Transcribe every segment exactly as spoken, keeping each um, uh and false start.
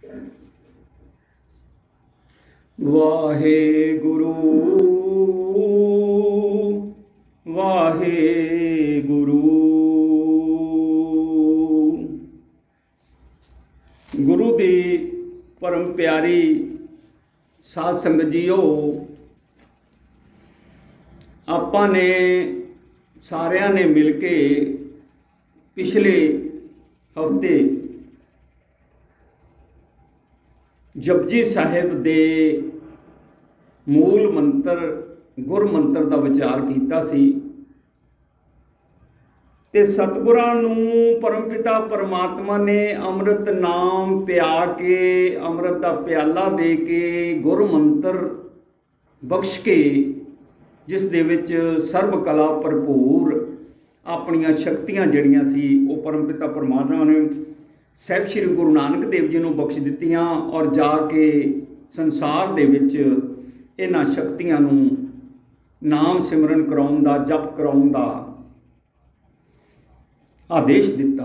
वाहेगुरु वाहेगुरु। गुरु दी परम प्यारी साध संगत जीओ, आपां ने सारिਆਂ ने मिल के पिछले हफ्ते जपजी साहिब दे मूल मंत्र गुर मंत्र का विचार किया सी ते सतगुरां नूं परमपिता परमात्मा ने अमृत नाम पिया के अमृत का प्याला दे के गुर मंत्र बख्श के जिस दे विच सर्व कला भरपूर अपनियां शक्तियां जड़ियां सी वो परमपिता परमात्मा ने साहिब श्री गुरु नानक देव जी नूं बख्श दित्तियां और जाके संसार दे विच इन्हां शक्तियां नूं नाम सिमरन कराउण दा जप कराउण दा आदेश दिता।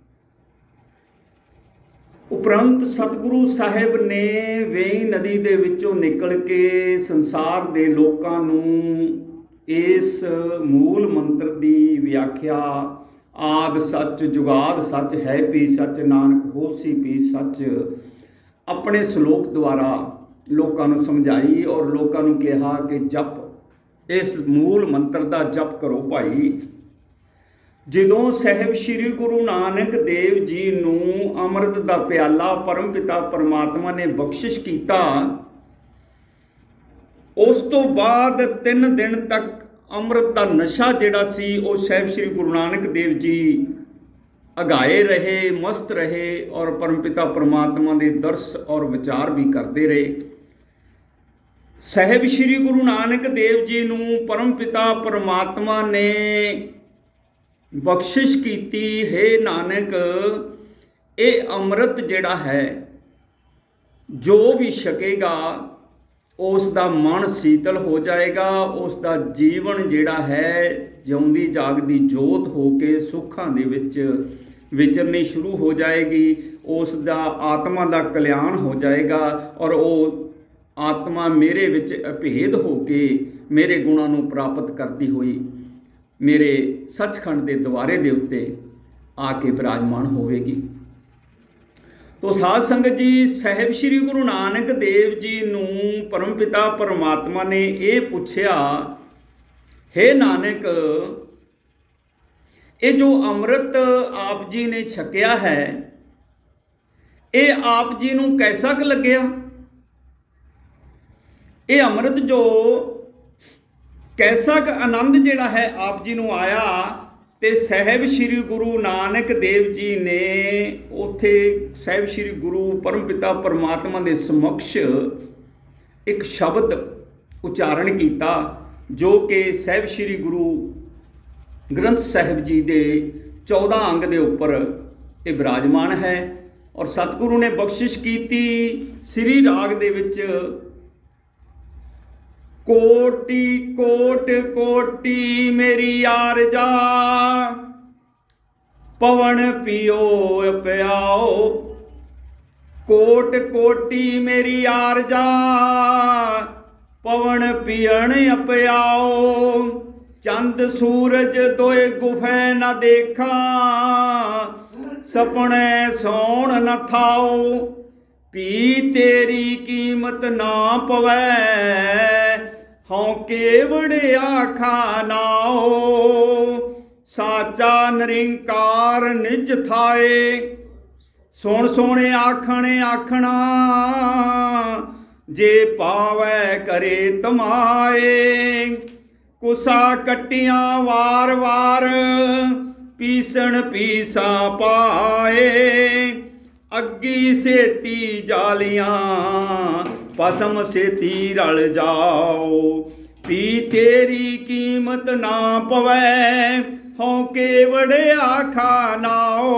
उपरंत सतगुरु साहिब ने वेई नदी दे विचों निकल के संसार दे लोकां नूं इस मूल मंत्र दी व्याख्या आद सच जुगाद सच है भी सच नानक होसी भी सच अपने श्लोक द्वारा लोकां नूं समझाई और लोकां नूं कहा कि जप इस मूल मंत्र दा जप करो भाई। जदों साहिब श्री गुरु नानक देव जी नूं अमृत दा प्याला परमपिता परमात्मा ने बख्शिश कीता, उस तो बाद तीन दिन तक अमृत का नशा जिहड़ा सी वो साहिब श्री गुरु नानक देव जी अगाए रहे, मस्त रहे और परमपिता परमात्मा के दर्श और विचार भी करते रहे। साहिब श्री गुरु नानक देव जी नूं परमपिता परमात्मा ने बख्शिश कीती, हे नानक ये अमृत जिहड़ा है जो भी छकेगा उसका मन शीतल हो जाएगा, उसका जीवन जिहड़ा है जिउंदी जागदी जोत हो के सुखां दे विच विचरनी शुरू हो जाएगी, उसका आत्मा का कल्याण हो जाएगा और वो आत्मा मेरे विच अभेद हो के मेरे गुणां नूं प्राप्त करती हुई मेरे सचखंड के द्वारे दे उत्ते आके विराजमान होवेगी। तो साध संगत जी, साहिब श्री गुरु नानक देव जी नूं परमपिता परमात्मा ने ये पूछया, हे नानक ये जो अमृत आप जी ने छकिया है ये आप जी नूं कैसा क लग्या? ये अमृत जो कैसा क आनंद जिहड़ा है आप जी नूं आया? ते साहिब श्री गुरु नानक देव जी ने उत्थे साहिब श्री गुरु परमपिता परमात्मा के समक्ष एक शब्द उच्चारण किया जो कि साहिब श्री गुरु ग्रंथ साहिब जी के चौदह अंग के उपर ये विराजमान है। और सतगुरु ने बख्शिश की श्री राग दे विच कोटि कोट कोटि मेरी आरजा पवन पियो प्याओ, कोट कोटि मेरी आरजा पवन पियण प्याओ, चंद सूरज दोए गुफे न देखा सपने सौण न थाओ, पी तेरी कीमत ना पवै हों केवड़ आखा नाओ, साचा निरंकार निज थाए सोण सोने आखणे आखना, जे पावै करे तमाए, कुसा कटियां वार वार पीसण पीसा पाए, अग्गी सेती जालियां पसम सेती रल जाओ, पी तेरी कीमत ना पवै हों केवड़ आखा नाओ,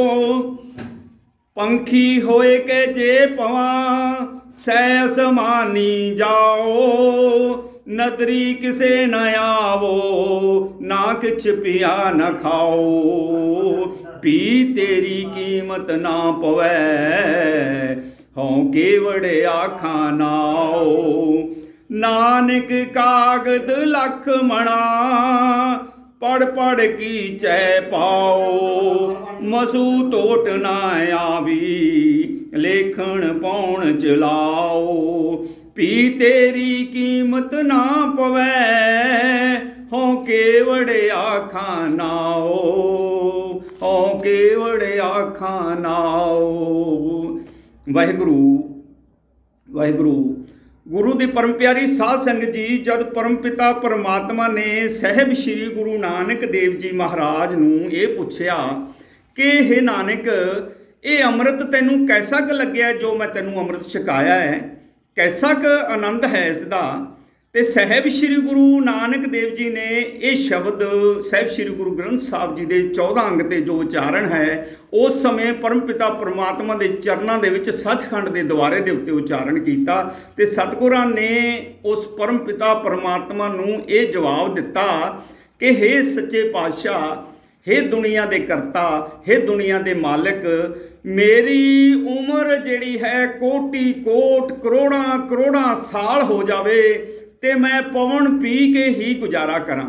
पंखी होए के जे पवा सै असमानी जाओ, नदरी किसे न आवो ना किछ पिया न खाओ, पी तेरी कीमत ना पवै केवड़ आखां नाओ। नानक कागद लख मणा पढ़ पढ़ की चै पाओ। मसू टोट ना आवी लेखन पौण चलाओ। पी तेरी कीमत ना पवै हो केवड़ आखां नाओ। हो केवड़ आखां नाओ। वाहिगुरु वाहिगुरु। गुरु की परम प्यारी साध संगत जी, जब परम पिता परमात्मा ने साहिब श्री गुरु नानक देव जी महाराज नूं ये पूछया कि हे नानक, ये अमृत तैनूं कैसा क लग्या जो मैं तैनूं अमृत छकाया है, कैसा क आनंद है इसका। तो साहिब श्री गुरु नानक देव जी ने ये शब्द साहिब श्री गुरु ग्रंथ साहब जी के चौदह अंग ते जो उच्चारण है उस समय परम पिता परमात्मा के चरणों के विच सचखंड के द्वारे के उत्ते उच्चारण किया। तो सतगुरां ने उस परम पिता परमात्मा नूं ये जवाब दिता कि हे सच्चे पातशाह, हे दुनिया के करता, हे दुनिया के मालिक, मेरी उम्र जिहड़ी है कोटि कोट करोड़ा करोड़ा साल हो जावे ते मैं पवन पी के ही गुजारा करा,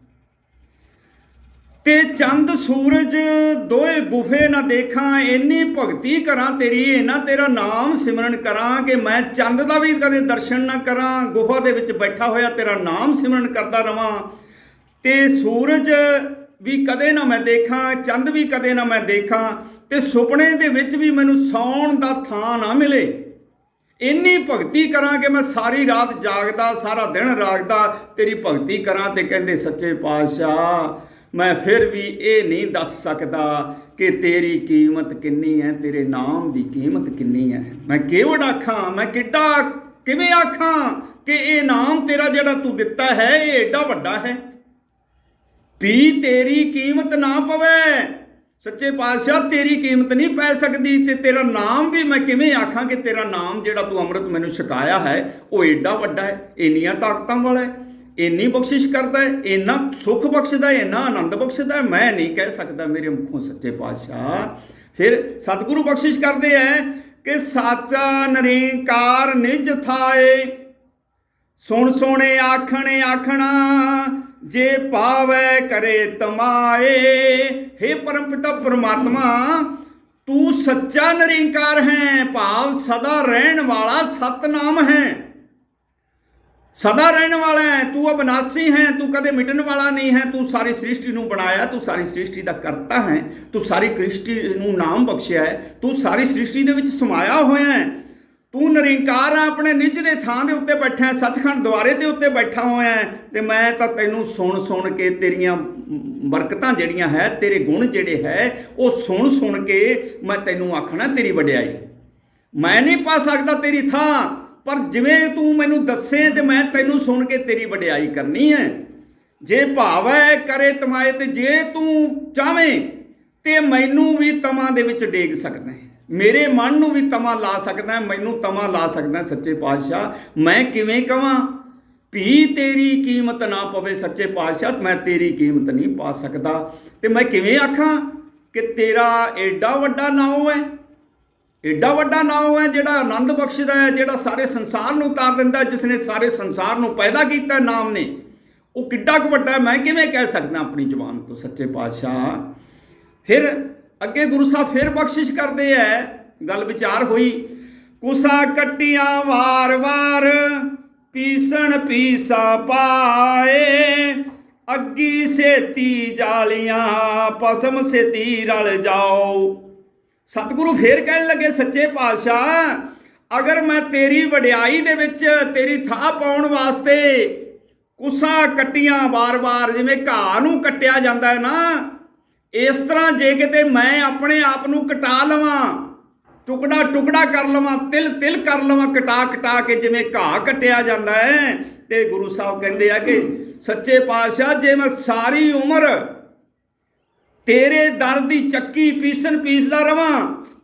ते चंद सूरज दोए गुफे ना देखा, इन्नी भगती करा तेरी, इन्ना तेरा नाम सिमरन करा कि मैं चंद का भी कदे दर्शन ना करा, गुफा दे विच बैठा होया तेरा नाम सिमरन करता रवां, ते सूरज भी कदे ना मैं देखा, चंद भी कदे ना मैं देखा, ते सुपने दे विच भी मैनूं सौण दा थां ना मिले। इन्नी भगती करा कि मैं सारी रात जागदा, सारा दिन रागदा तेरी भगती करा। ते कहंदे सच्चे पातशाह मैं फिर भी ये नहीं दस सकदा कि तेरी कीमत किन्नी है, तेरे नाम की कीमत किन्नी है। मैं केवड़ आखां, मैं किड्डा किवें आखां कि ये नाम तेरा जिहड़ा तू दिता है ये एडा वड्डा है। पी तेरी कीमत ना पवे, सच्चे पातशाह तेरी कीमत नहीं पै सकती, ते तेरा नाम भी मैं किवें आखां कि तेरा नाम जिहड़ा तू अमृत मैनूं छकाया है वो एडा वड्डा है, इन्नियां ताकतां वाला है, इन्नी बख्शिश करता है, इन्ना सुख बख्शदा है, इन्ना आनंद बख्शदा है, मैं नहीं कह सकता मेरे मुखों सच्चे पातशाह। फिर सतगुरु बख्शिश करते हैं कि साचा निरंकार निज थाए, सुन सोने आखने आखना जे पावे करे तमाए। हे परमपिता परमात्मा, तू सच्चा निरंकार है, भाव सदा रहन वाला सतनाम है, सदा रहने वाला है, तू अविनाशी है, तू कदे मिटन वाला नहीं है, तू सारी सृष्टि नूं बनाया, तू सारी सृष्टि का करता है, तू सारी सृष्टि नूं नाम बख्शिया है, तू सारी सृष्टि दे विच समाया होया है, तू निरंकार है, अपने निज दे थां दे उत्ते बैठा है, सचखंड द्वारे दे उत्ते बैठा होया है। ते मैं तां तैनूं सुन सुन के तेरियां बरकतां जिहड़ियां है, तेरे गुण जिहड़े है वो सुन सुन के मैं तैनूं आखना तेरी वडियाई। मैं नहीं पा सकदा तेरी थां, पर जिवें तू मैनूं दस्से ते मैं तैनूं सुन के तेरी वडियाई करनी है। जे भावै करे तमाए, ते जे तू चाहें ते मैनूं भी तमां दे विच डेग सकदा है, मेरे मन नूं भी तमा ला सकदा है, मैनूं तमा ला सकदा है। सच्चे पातशाह मैं किवें कवां भी तेरी कीमत ना पवे, सच्चे पातशाह मैं तेरी कीमत नहीं पा सकदा, ते मैं किवें आखां कि तेरा एडा वड्डा नाम है, एडा वड्डा नाम है जिहड़ा आनंद बख्शदा है, जिहड़ा सारे संसार नूं उतार दिंदा है, जिसने सारे संसार नूं पैदा कीता नाम ने, वो किड्डा क वड्डा है, मैं किवें कह सकदा अपनी जुबान तो सच्चे पातशाह। फिर अगे गुरु साहब फिर बख्शिश करते हैं, गल विचार हुई, कुसा कट्टियां वार वार पीसन पीसा पाए, अग्गी सेती जालियां पसम सेती रल जाओ। सतगुरु फिर कहने लगे सच्चे पातशाह, अगर मैं तेरी वडियाई दे विच तेरी थां पाउण वास्ते कुसा कट्टियां बार बार जिवें घाह नूं कट्टिया जांदा है ना, इस तरह जे किते मैं अपने आप नूं कटा लवां, टुकड़ा टुकड़ा कर लवां, तिल तिल कर लवां, कटा कटा के जिवें घाह कट्टिया जांदा है, ते गुरु साहब कहंदे आ कि सच्चे पातशाह जे मैं सारी उम्र तेरे दर दी चक्की पीसन पीसदा रवां,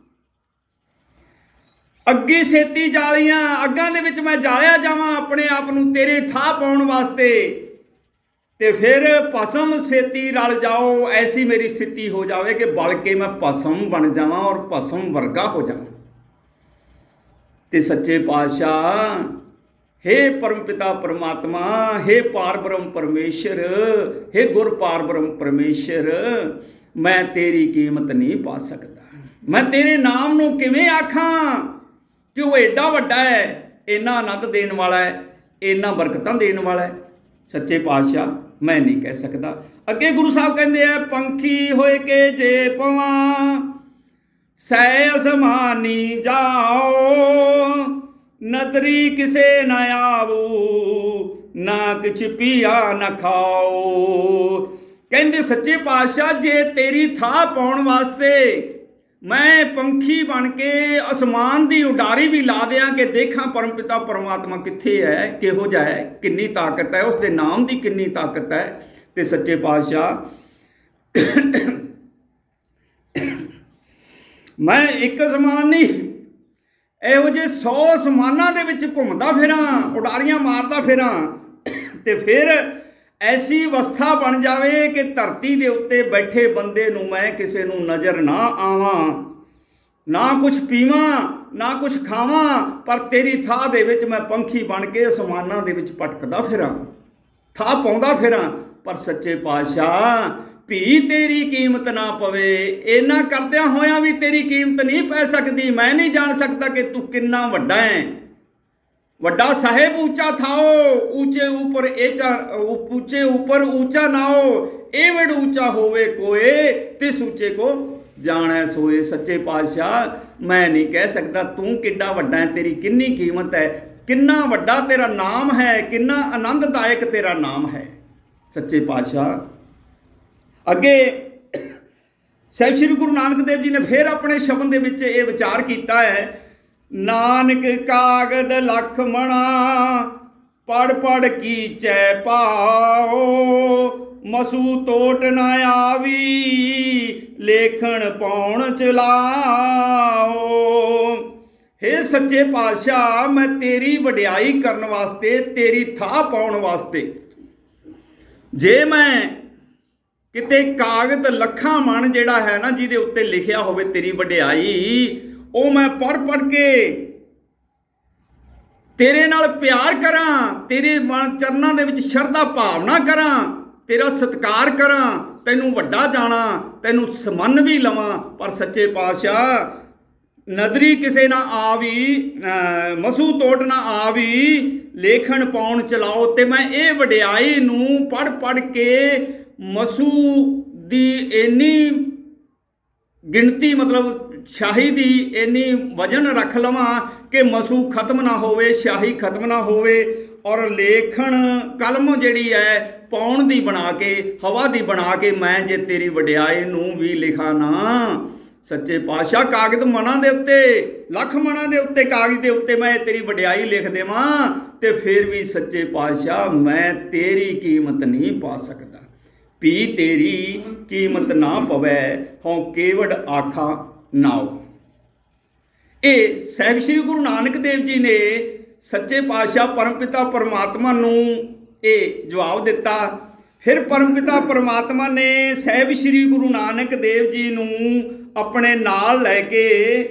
अग्गी सेती जालियां अग्गां दे विच मैं जालिया जावां अपने आप नूं तेरे थां पाउण वास्ते, ते फिर पसम सेती रल जाओ, ऐसी मेरी स्थिति हो जाए कि बल्कि मैं पसम बन जावां और पसम वर्गा हो जावां। ते सच्चे पातशाह हे परमपिता परमात्मा, हे पार ब्रह्म परमेश्वर, हे गुर पार ब्रह्म परमेश्वर, मैं तेरी कीमत नहीं पा सकता। मैं तेरे नाम नूं किवें आखां कि वो एडा वड्डा है, इन्ना आनंद देने वाला है, इन्ना बरकतां देने वाला है। सच्चे पातशाह मैं नहीं कह सकता। अगे गुरु साहब कहते हैं, पंखी होए के जे पवां सै असमानी जाओ, नदरी किसे न आवू ना किछ पिया न खाओ। कहते सच्चे पातशाह जे तेरी थाह पाउण वास्ते मैं पंखी बन के आसमान की उडारी भी ला दियां कि देखा परमपिता परमात्मा कित्थे है, किहो जिहा है, किन्नी ताकत है, उसके नाम की किन्नी ताकत है। तो सच्चे पातशाह मैं एक आसमान नहीं, इहो जे सौ आसमानां दे विच घुमदा फिरां, उडारियां मारदा फिरां, ते फिर ऐसी अवस्था बन जाए कि धरती के उत्ते बैठे बंदे नूं मैं किसी नूं नज़र ना आवां, ना कुछ पीवां ना कुछ खावां, पर तेरी थाह दे विच मैं पंखी बन के आसमानां दे विच भटकदा फिरां, थाह पाउंदा फिरां। पर सच्चे पातशाह भी तेरी कीमत ना पवे, इन्ना करदियां होया भी तेरी कीमत नहीं पै सकती। मैं नहीं जान सकता कि तू किन्ना वड्डा है। वड्डा साहेब ऊंचा थाओ, ऊंचे ऊपर एचा ऊंचे ऊपर ऊंचा नाओ, एवड ऊंचा होवे कोए तिस ऊंचे को जाने सोए। सच्चे पातशाह मैं नहीं कह सकता तू किड्डा वड्डा है, तेरी किन्नी कीमत है, किन्ना वड्डा तेरा नाम है, किन्ना आनंददायक तेरा नाम है। सच्चे पातशाह अगे साहिब श्री गुरु नानक देव जी ने फिर अपने शब्द दे विच ये विचार किया है, नानक कागद लख मणा पढ़ पढ़ की चै पाओ, मसू तोट न आवी लेखन पौण चलाओ। हे सच्चे पातशाह मैं तेरी वडियाई करन वास्ते, तेरी थाह पाउण वास्ते जे मैं किते कागद लखां मन जिहड़ा है ना जिहदे उत्ते लिखिया होवे तेरी वडियाई, ਉਹ मैं पढ़ पढ़ के तेरे नाल प्यार करा, तेरे मन चरनां दे विच शरधा भावना करा, तेरा सत्कार करा, तैनूं वड्डा जाना, तैनूं समन भी लवां। पर सच्चे पातशाह नदरी किसे ना आवी मसू तोट ना आवी लेखन पाउण चलाओ। ते मैं ये वडियाई नूं पढ़ पढ़ के मसू दी इन्नी गिणती मतलब शाही दी इन्नी वजन रख लवां कि मसू खत्म ना होवे, शाही खत्म ना होवे, और लेखन कलम जिहड़ी है पौण दी बना के हवा दी बना के मैं जे तेरी वडियाई नूं भी लिखा ना। सच्चे पातशाह कागज मना दे उत्ते लख मना दे उत्ते कागज दे उत्ते मैं तेरी वडियाई लिख देवां ते फिर भी सच्चे पातशाह मैं तेरी कीमत नहीं पा सकता। भी तेरी कीमत ना पवै हों केवड़ आखा नाओ। ये साहिब श्री गुरु नानक देव जी ने सच्चे पातशाह परमपिता परमात्मा नूं ये जवाब दिता। फिर परमपिता परमात्मा ने साहिब श्री गुरु नानक देव जी नूं अपने नाल लैके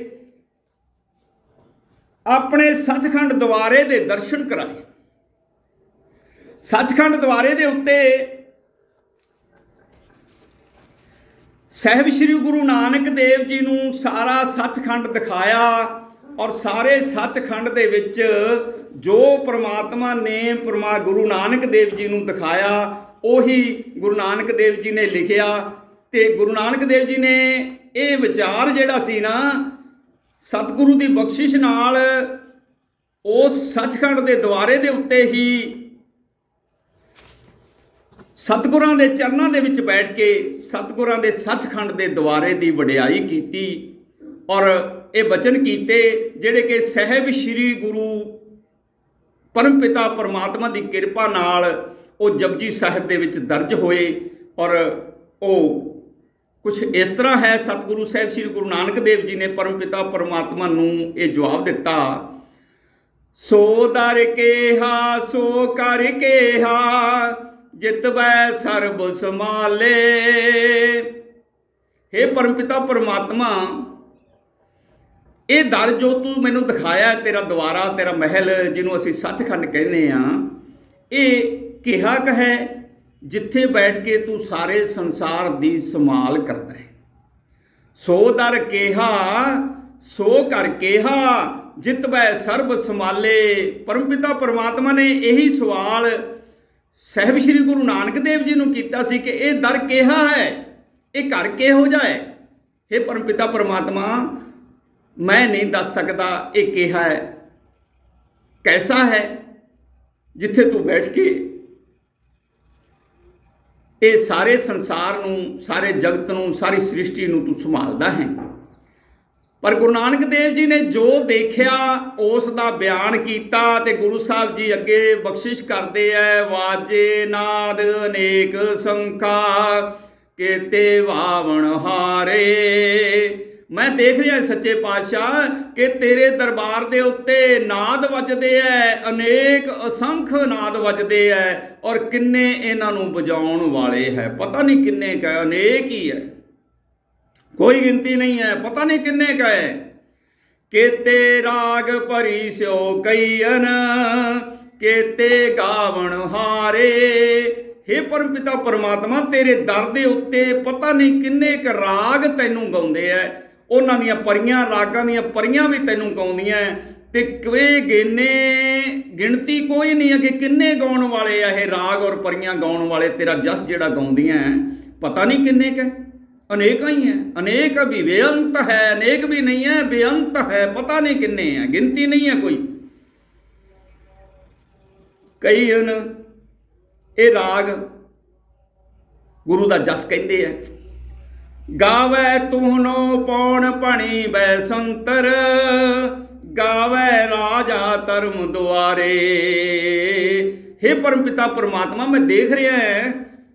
अपने सचखंड द्वारे दे दर्शन कराए। सचखंड द्वारे दे उत्ते साहिब श्री गुरु नानक देव जी नूं सारा सचखंड दिखाया, और सारे सचखंड दे विच जो परमात्मा ने परमा गुरु नानक देव जी नूं दिखाया उही गुरु नानक देव जी ने लिखिया। ते गुरु नानक देव जी ने ये विचार जिहड़ा सी ना सतगुरु की बख्शिश नाल उस सचखंड के द्वारे दे उत्ते ही सतगुरां दे चरनां दे विच बैठ के सतगुरां दे सचखंड के द्वारे की वडियाई कीती, और ये बचन कीते जिहड़े कि साहिब श्री गुरु परमपिता परमात्मा की किरपा नाल वो जपजी साहिब दे विच दर्ज होए। और वो कुछ इस तरह है, सतगुरु साहिब श्री गुरु नानक देव जी ने परमपिता परमात्मा नूं ये जवाब दिता, सो दर केहा सो कर केहा जितवै सर्ब समाले। हे परमपिता परमात्मा ਇਹ ਦਰ ਜੋ ਤੂੰ ਮੈਨੂੰ ਦਿਖਾਇਆ, तेरा द्वारा तेरा महल जिन्हों असीं सचखंड कहने आ, ये किहा क है जिथे बैठ के तू सारे संसार दी संभाल करता है। सो दर केहा सो कर केहा जित वै सर्ब संभाले। परमपिता परमात्मा ने यही सवाल साहिब श्री गुरु नानक देव जी नूं कीता सी कि ये दर केहा है, ये घर किहो जा है। हे परमपिता परमात्मा, मैं नहीं दस सकता ये केहा है, कैसा है जिथे तू बैठ के ये सारे संसार नूं, सारे जगत नूं, सारी सृष्टि नूं तू संभालदा है। पर गुरु नानक देव जी ने जो देखा उस दा बयान किया ते गुरु साहब जी अगे बख्शिश करते हैं। वाजे नाद अनेक संखा केते वावण हारे। मैं देख रहा सच्चे पातशाह कि तेरे दरबार दे उत्ते नाद वजदे है, अनेक असंख नाद वजदे है, और किन्ने इन्हां नूं बजाउण वाले है, पता नहीं किन्ने का, अनेक ही है, कोई गिनती नहीं है, पता नहीं किन्ने का है। केते राग भरी स्यो कईअन केते गावण हारे। हे परमपिता परमात्मा, तेरे दर दे उत्ते पता नहीं किन्ने क राग तैनूं गाउंदे है, उन्हां दीयां परियां, रागां दीयां परियां भी तैनूं गाउंदियां ते कोई गिने गिणती कोई नहीं है कि किन्ने गाउण वाले आ ये राग और परियां गाउण वाले। तेरा जस जिहड़ा गाउंदियां पता नहीं किन्ने क, अनेक ही है, अनेक भी बेअंत है, अनेक भी नहीं है, बेअंत है, पता नहीं किन्ने है, गिनती नहीं है कोई। कई ये राग गुरु दा जस कहते हैं। गावै तुहनो पौण पणी बैसंतर गावै राजा धर्म द्वारे। हे परमपिता परमात्मा, मैं देख रहा है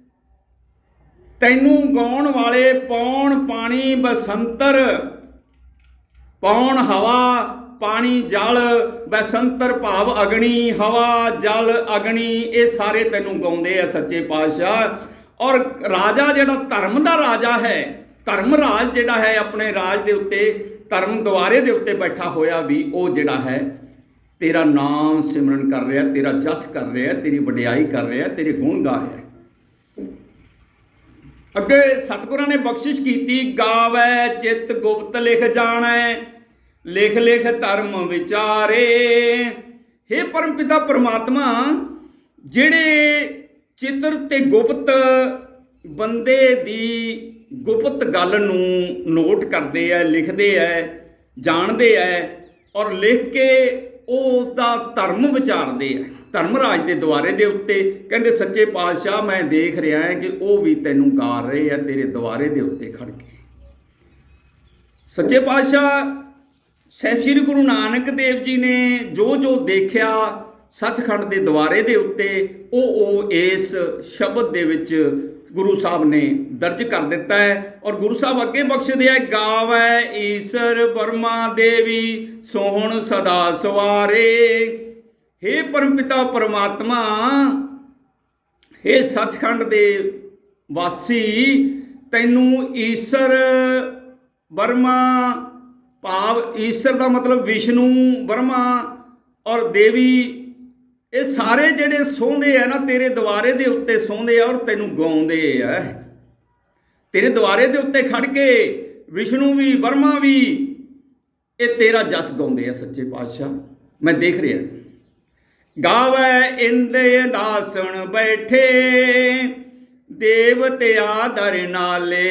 तैनू गाउण वाले पौण पानी बसंतर, पौण हवा पानी जल, बसंतर भाव अग्नि, हवा जल अग्नि, ये सारे तैनू गाउंदे आ सच्चे पातशाह। और राजा जिहड़ा धर्म दा राजा है, धर्म राज जिहड़ा है अपने राज दे उत्ते धर्म द्वारे दे उत्ते बैठा होया भी वो जिहड़ा है तेरा नाम सिमरन कर रहा, तेरा जस कर रहा, तेरी वडियाई कर रहा, तेरे गुण गा रहा। अगे सतगुरां ने बख्शिश की, गावै चित गुप्त लिख जाणै लिख लिख धर्म विचारे। हे परमपिता परमात्मा, जिहड़े चित्र ते गुप्त बंदे दी गुप्त गल नूं नोट करते हैं, लिखते हैं, जानते हैं, और लिख के उसका धर्म विचारते हैं धर्मराज के द्वारे दे उत्ते। कहते सच्चे पातशाह, मैं देख रहा है कि वह भी तैनू गा रहे हैं तेरे द्वारे दे उत्ते खड़ के। सच्चे पातशाह साहिब श्री गुरु नानक देव जी ने जो जो देखा सचखंड के द्वारे दे उत्ते ओ ओ इस शब्द दे विच गुरु साहब ने दर्ज कर दिता है। और गुरु साहब अगे बख्शदे है, गावै ईसर बर्मा देवी सोहण सदा सवारे। हे परमपिता परमात्मा, हे सचखंड दे वासी, तैनू ईसर बर्मा, भाव ईसर का मतलब विष्णु, बर्मा और देवी, ये सारे जिहड़े सोंदे है ना तेरे द्वारे दे उत्ते सोंदे और तैनू गाउंदे है। तेरे द्वारे दे उत्ते खड़ के विष्णु भी बर्मा भी ये तेरा जस गाउंदे है सच्चे पातशाह। मैं देख रहा, गावै इंदे दासण बैठे देवते आदर नाले,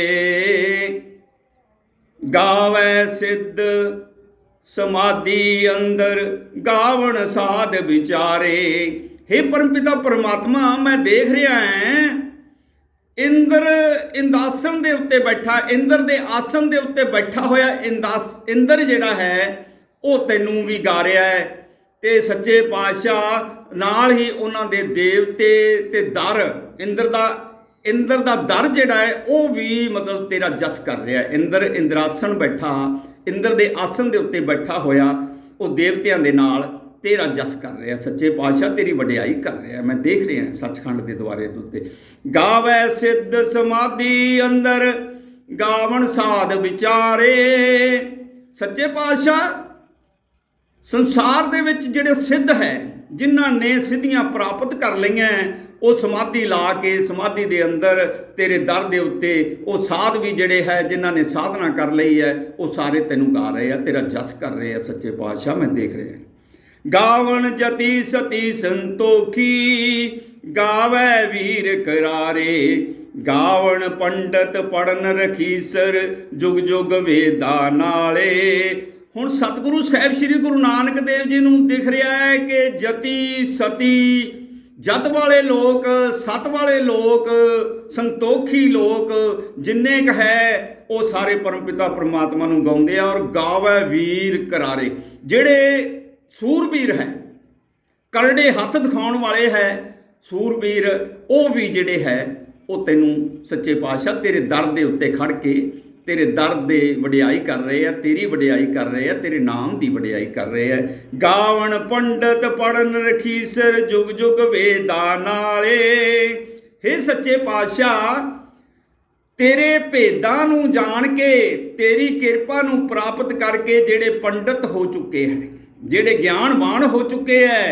गावै सिद्ध समाधि अंदर गावण साध विचारे। हे परमपिता परमात्मा, मैं देख रहा है इंद्र इंदासन दे उत्ते बैठा, इंद्र दे आसन दे उत्ते बैठा होया इंदास इंद्र जिहड़ा है वो तैनू भी गा रहा है। ते सच्चे पातशाह नाल ही उन्हां दे देवते ते दर इंद्र दा इंद्र दा दर जिहड़ा है वो भी मतलब तेरा जस कर रहा है। इंद्र इंद्रासन बैठा, इंद्र दे आसन दे उत्ते बैठा होया वो देवतियां दे नाल तेरा जस कर रहा है। सच्चे पातशाह तेरी वडियाई कर रहा है। मैं देख रहा सचखंड के द्वारे दे उत्ते। गावै सिद्ध समाधि अंदर गावण साध विचारे, सच्चे पातशाह संसार दे विच जिहड़े सिद्ध है जिन्हां ने सिद्धियां प्राप्त कर लईआं वो समाधि ला के समाधि दे अंदर तेरे दर दे उत्ते वो साध भी जिहड़े है जिन्हां ने साधना कर लई है वो सारे तैनूं गा रहे हैं, तेरा जस कर रहे हैं। सच्चे पातशाह मैं देख रहा। गावण जति सती संतोखी गावै वीर करारे, गावण पंडित पढ़न रखीसर जुग जुग वेदा नाले। हुण सतगुरु साहिब श्री गुरु नानक देव जी नूं दिख रहा है कि जति सती जत वाले लोग, सत वाले लोग, संतोखी लोग जिन्ने क है वो सारे परमपिता परमात्मा नूं गाउंदे आ। और गावै वीर करारे, जिहड़े सूरबीर है करड़े हथ दिखाउण वाले है सूरबीर, वो भी जिहड़े है वो तैनूं सच्चे पातशाह तेरे दर दे उत्ते खड़ के तेरे दर दे वडियाई कर रहे हैं, तेरी वडियाई कर रहे हैं, तेरे नाम की वडियाई कर रहे हैं। गावण पंडित पढ़न रखीसर जुग जुग वेदा नाले। हे सच्चे पातशाह तेरे भेदां नूं जान के तेरी किरपा नूं प्राप्त करके जिहड़े पंडित हो चुके हैं, जिहड़े ज्ञानवान हो चुके हैं,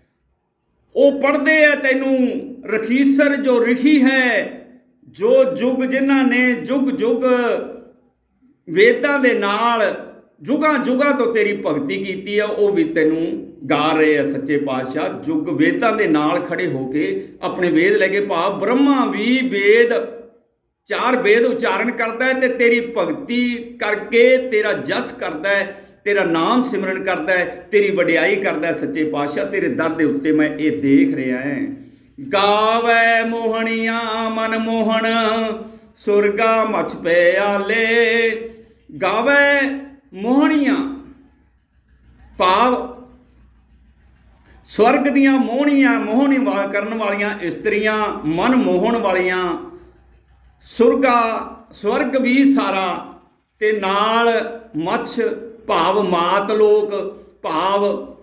वो पढ़ते हैं तैनूं। रखीसर जो रिखी है, जो जुग जिन्हां ने जुग जुग वेदां दे नाल जुगां जुगां तो तेरी भगती कीती है, वो भी तैनूं गा रहे हैं। सच्चे पातशाह जुग वेदां दे नाल खड़े होके अपने वेद लैके, भाव ब्रह्मा भी वेद चार वेद उच्चारण करता है ते तेरी भगती करके तेरा जस करता है, तेरा नाम सिमरन करता है, तेरी वडियाई करता है। सच्चे पातशाह तेरे दर दे उत्ते मैं ये देख रहा है। गावै मोहनिया मन मोहन सुरगा मच प्याले। गावै मोहनिया भाव स्वर्ग दियां मोहनियां मोहनी वाल करन वालियां इस्त्रियां, मन मोहन वालियां, सुरगा स्वर्ग भी सारा ते नाल मछ भाव मात लोक, भाव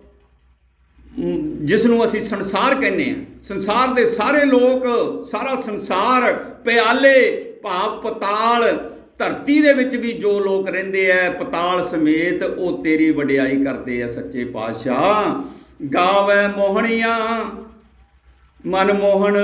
जिसनों असी संसार कहने हैं, संसार दे सारे लोग, सारा संसार, प्याले भाव पताल, धरती दे विच भी जो लोग रहिंदे है पताल समेत वो तेरी वडियाई करते हैं। सच्चे पातशाह गावै मोहनिया मन मोहन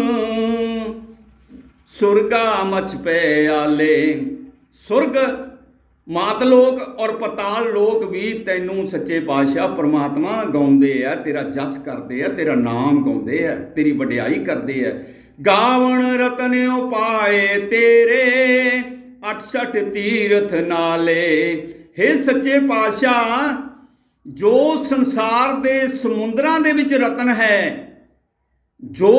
सुरगा मच प्याले। सुरग मात लोक और पताल लोक भी तैनूं सच्चे पातशाह परमात्मा गाउंदे है, तेरा जस करते हैं, तेरा नाम गाउंदे है, तेरी वडियाई करते हैं। गावण रतन उपाए तेरे अठसठ तीरथ नाले। हे सच्चे पातशाह जो संसार दे समुद्रां दे विच रतन है, जो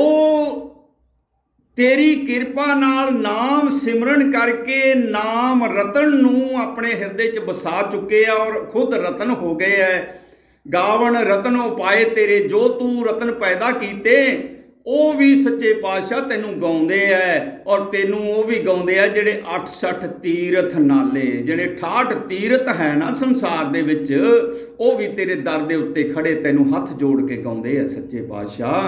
तेरी किरपा नाल नाम सिमरन करके नाम रतन नूं अपने हृदय च बसा चुके हैं और खुद रतन हो गए है। गावण रतन उपाए तेरे, जो तू रतन पैदा कीते वो भी सच्चे पातशाह तैनूं गाउंदे है और तैनूं वो भी गाउंदे है जिहड़े अठसठ तीरथ नाले, जिहड़े अठाहठ तीरथ है ना संसार दे विच, वो भी तेरे दर दे उत्ते खड़े तैनूं हथ जोड़ के गाउंदे है। सच्चे पातशाह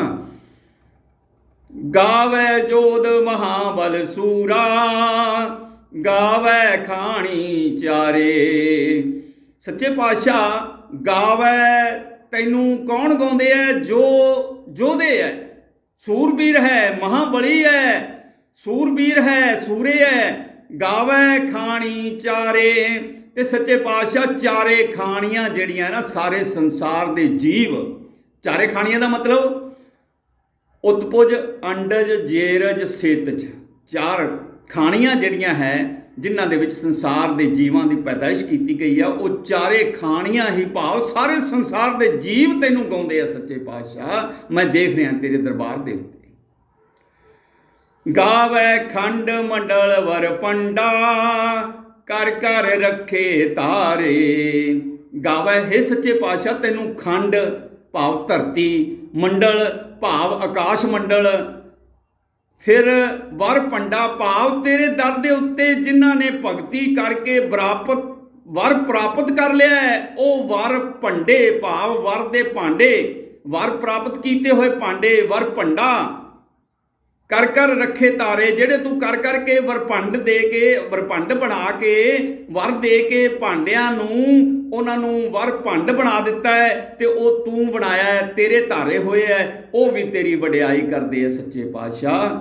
गावै जोध महाबल सूरा, गावै खाणी चारे। सच्चे पातशाह गावै तैनूं कौन गाउंदे है? जो जोधे है, सूरबीर है, महाबली है, सूरबीर है, सूरे है। गावै खाणी चारे, ते सच्चे पातशाह चारे खाणियां जिहड़ियां ना सारे संसार दे जीव, चारे खाणियां दा मतलब उत्पुज अंडज जेरज सेतज, चार खाणियां जिहड़ियां है जिन्हां दे विच संसार दे जीवां दी पैदाइश कीती गई है, वो चारे खाणियां ही भाव सारे संसार दे जीव तैनूं गाउंदे आ। सच्चे पातशाह मैं देख रहा तेरे दरबार दे उत्ते। गावै खंड मंडल वर पंडा, कर कर रखे तारे। गावै हे सच्चे पातशाह तैनूं खंड भाव धरती, मंडल भाव आकाश मंडल, फिर वर पंडा भाव तेरे दर दे उत्ते जिन्हां ने भगती करके प्राप्त वर प्राप्त कर लिया है, वो वर पंडे भाव वर दे भांडे, वर प्राप्त किए हुए भांडे वर पंडा कर कर रखे तारे, ਜਿਹੜੇ ਤੂੰ ਕਰ ਕਰਕੇ ਵਰਭੰਡ ਦੇ ਕੇ ਵਰਭੰਡ ਬਣਾ ਕੇ ਵਰ ਦੇ ਕੇ ਭਾਂਡਿਆਂ ਨੂੰ ਉਹਨਾਂ ਨੂੰ ਵਰਭੰਡ ਬਣਾ ਦਿੱਤਾ ਹੈ ਤੇ ਉਹ ਤੂੰ ਬਣਾਇਆ ਹੈ, ਤੇਰੇ ਧਾਰੇ ਹੋਏ ਹੈ, ਉਹ ਵੀ ਤੇਰੀ ਵਡਿਆਈ ਕਰਦੇ ਆ ਸੱਚੇ ਪਾਤਸ਼ਾਹ।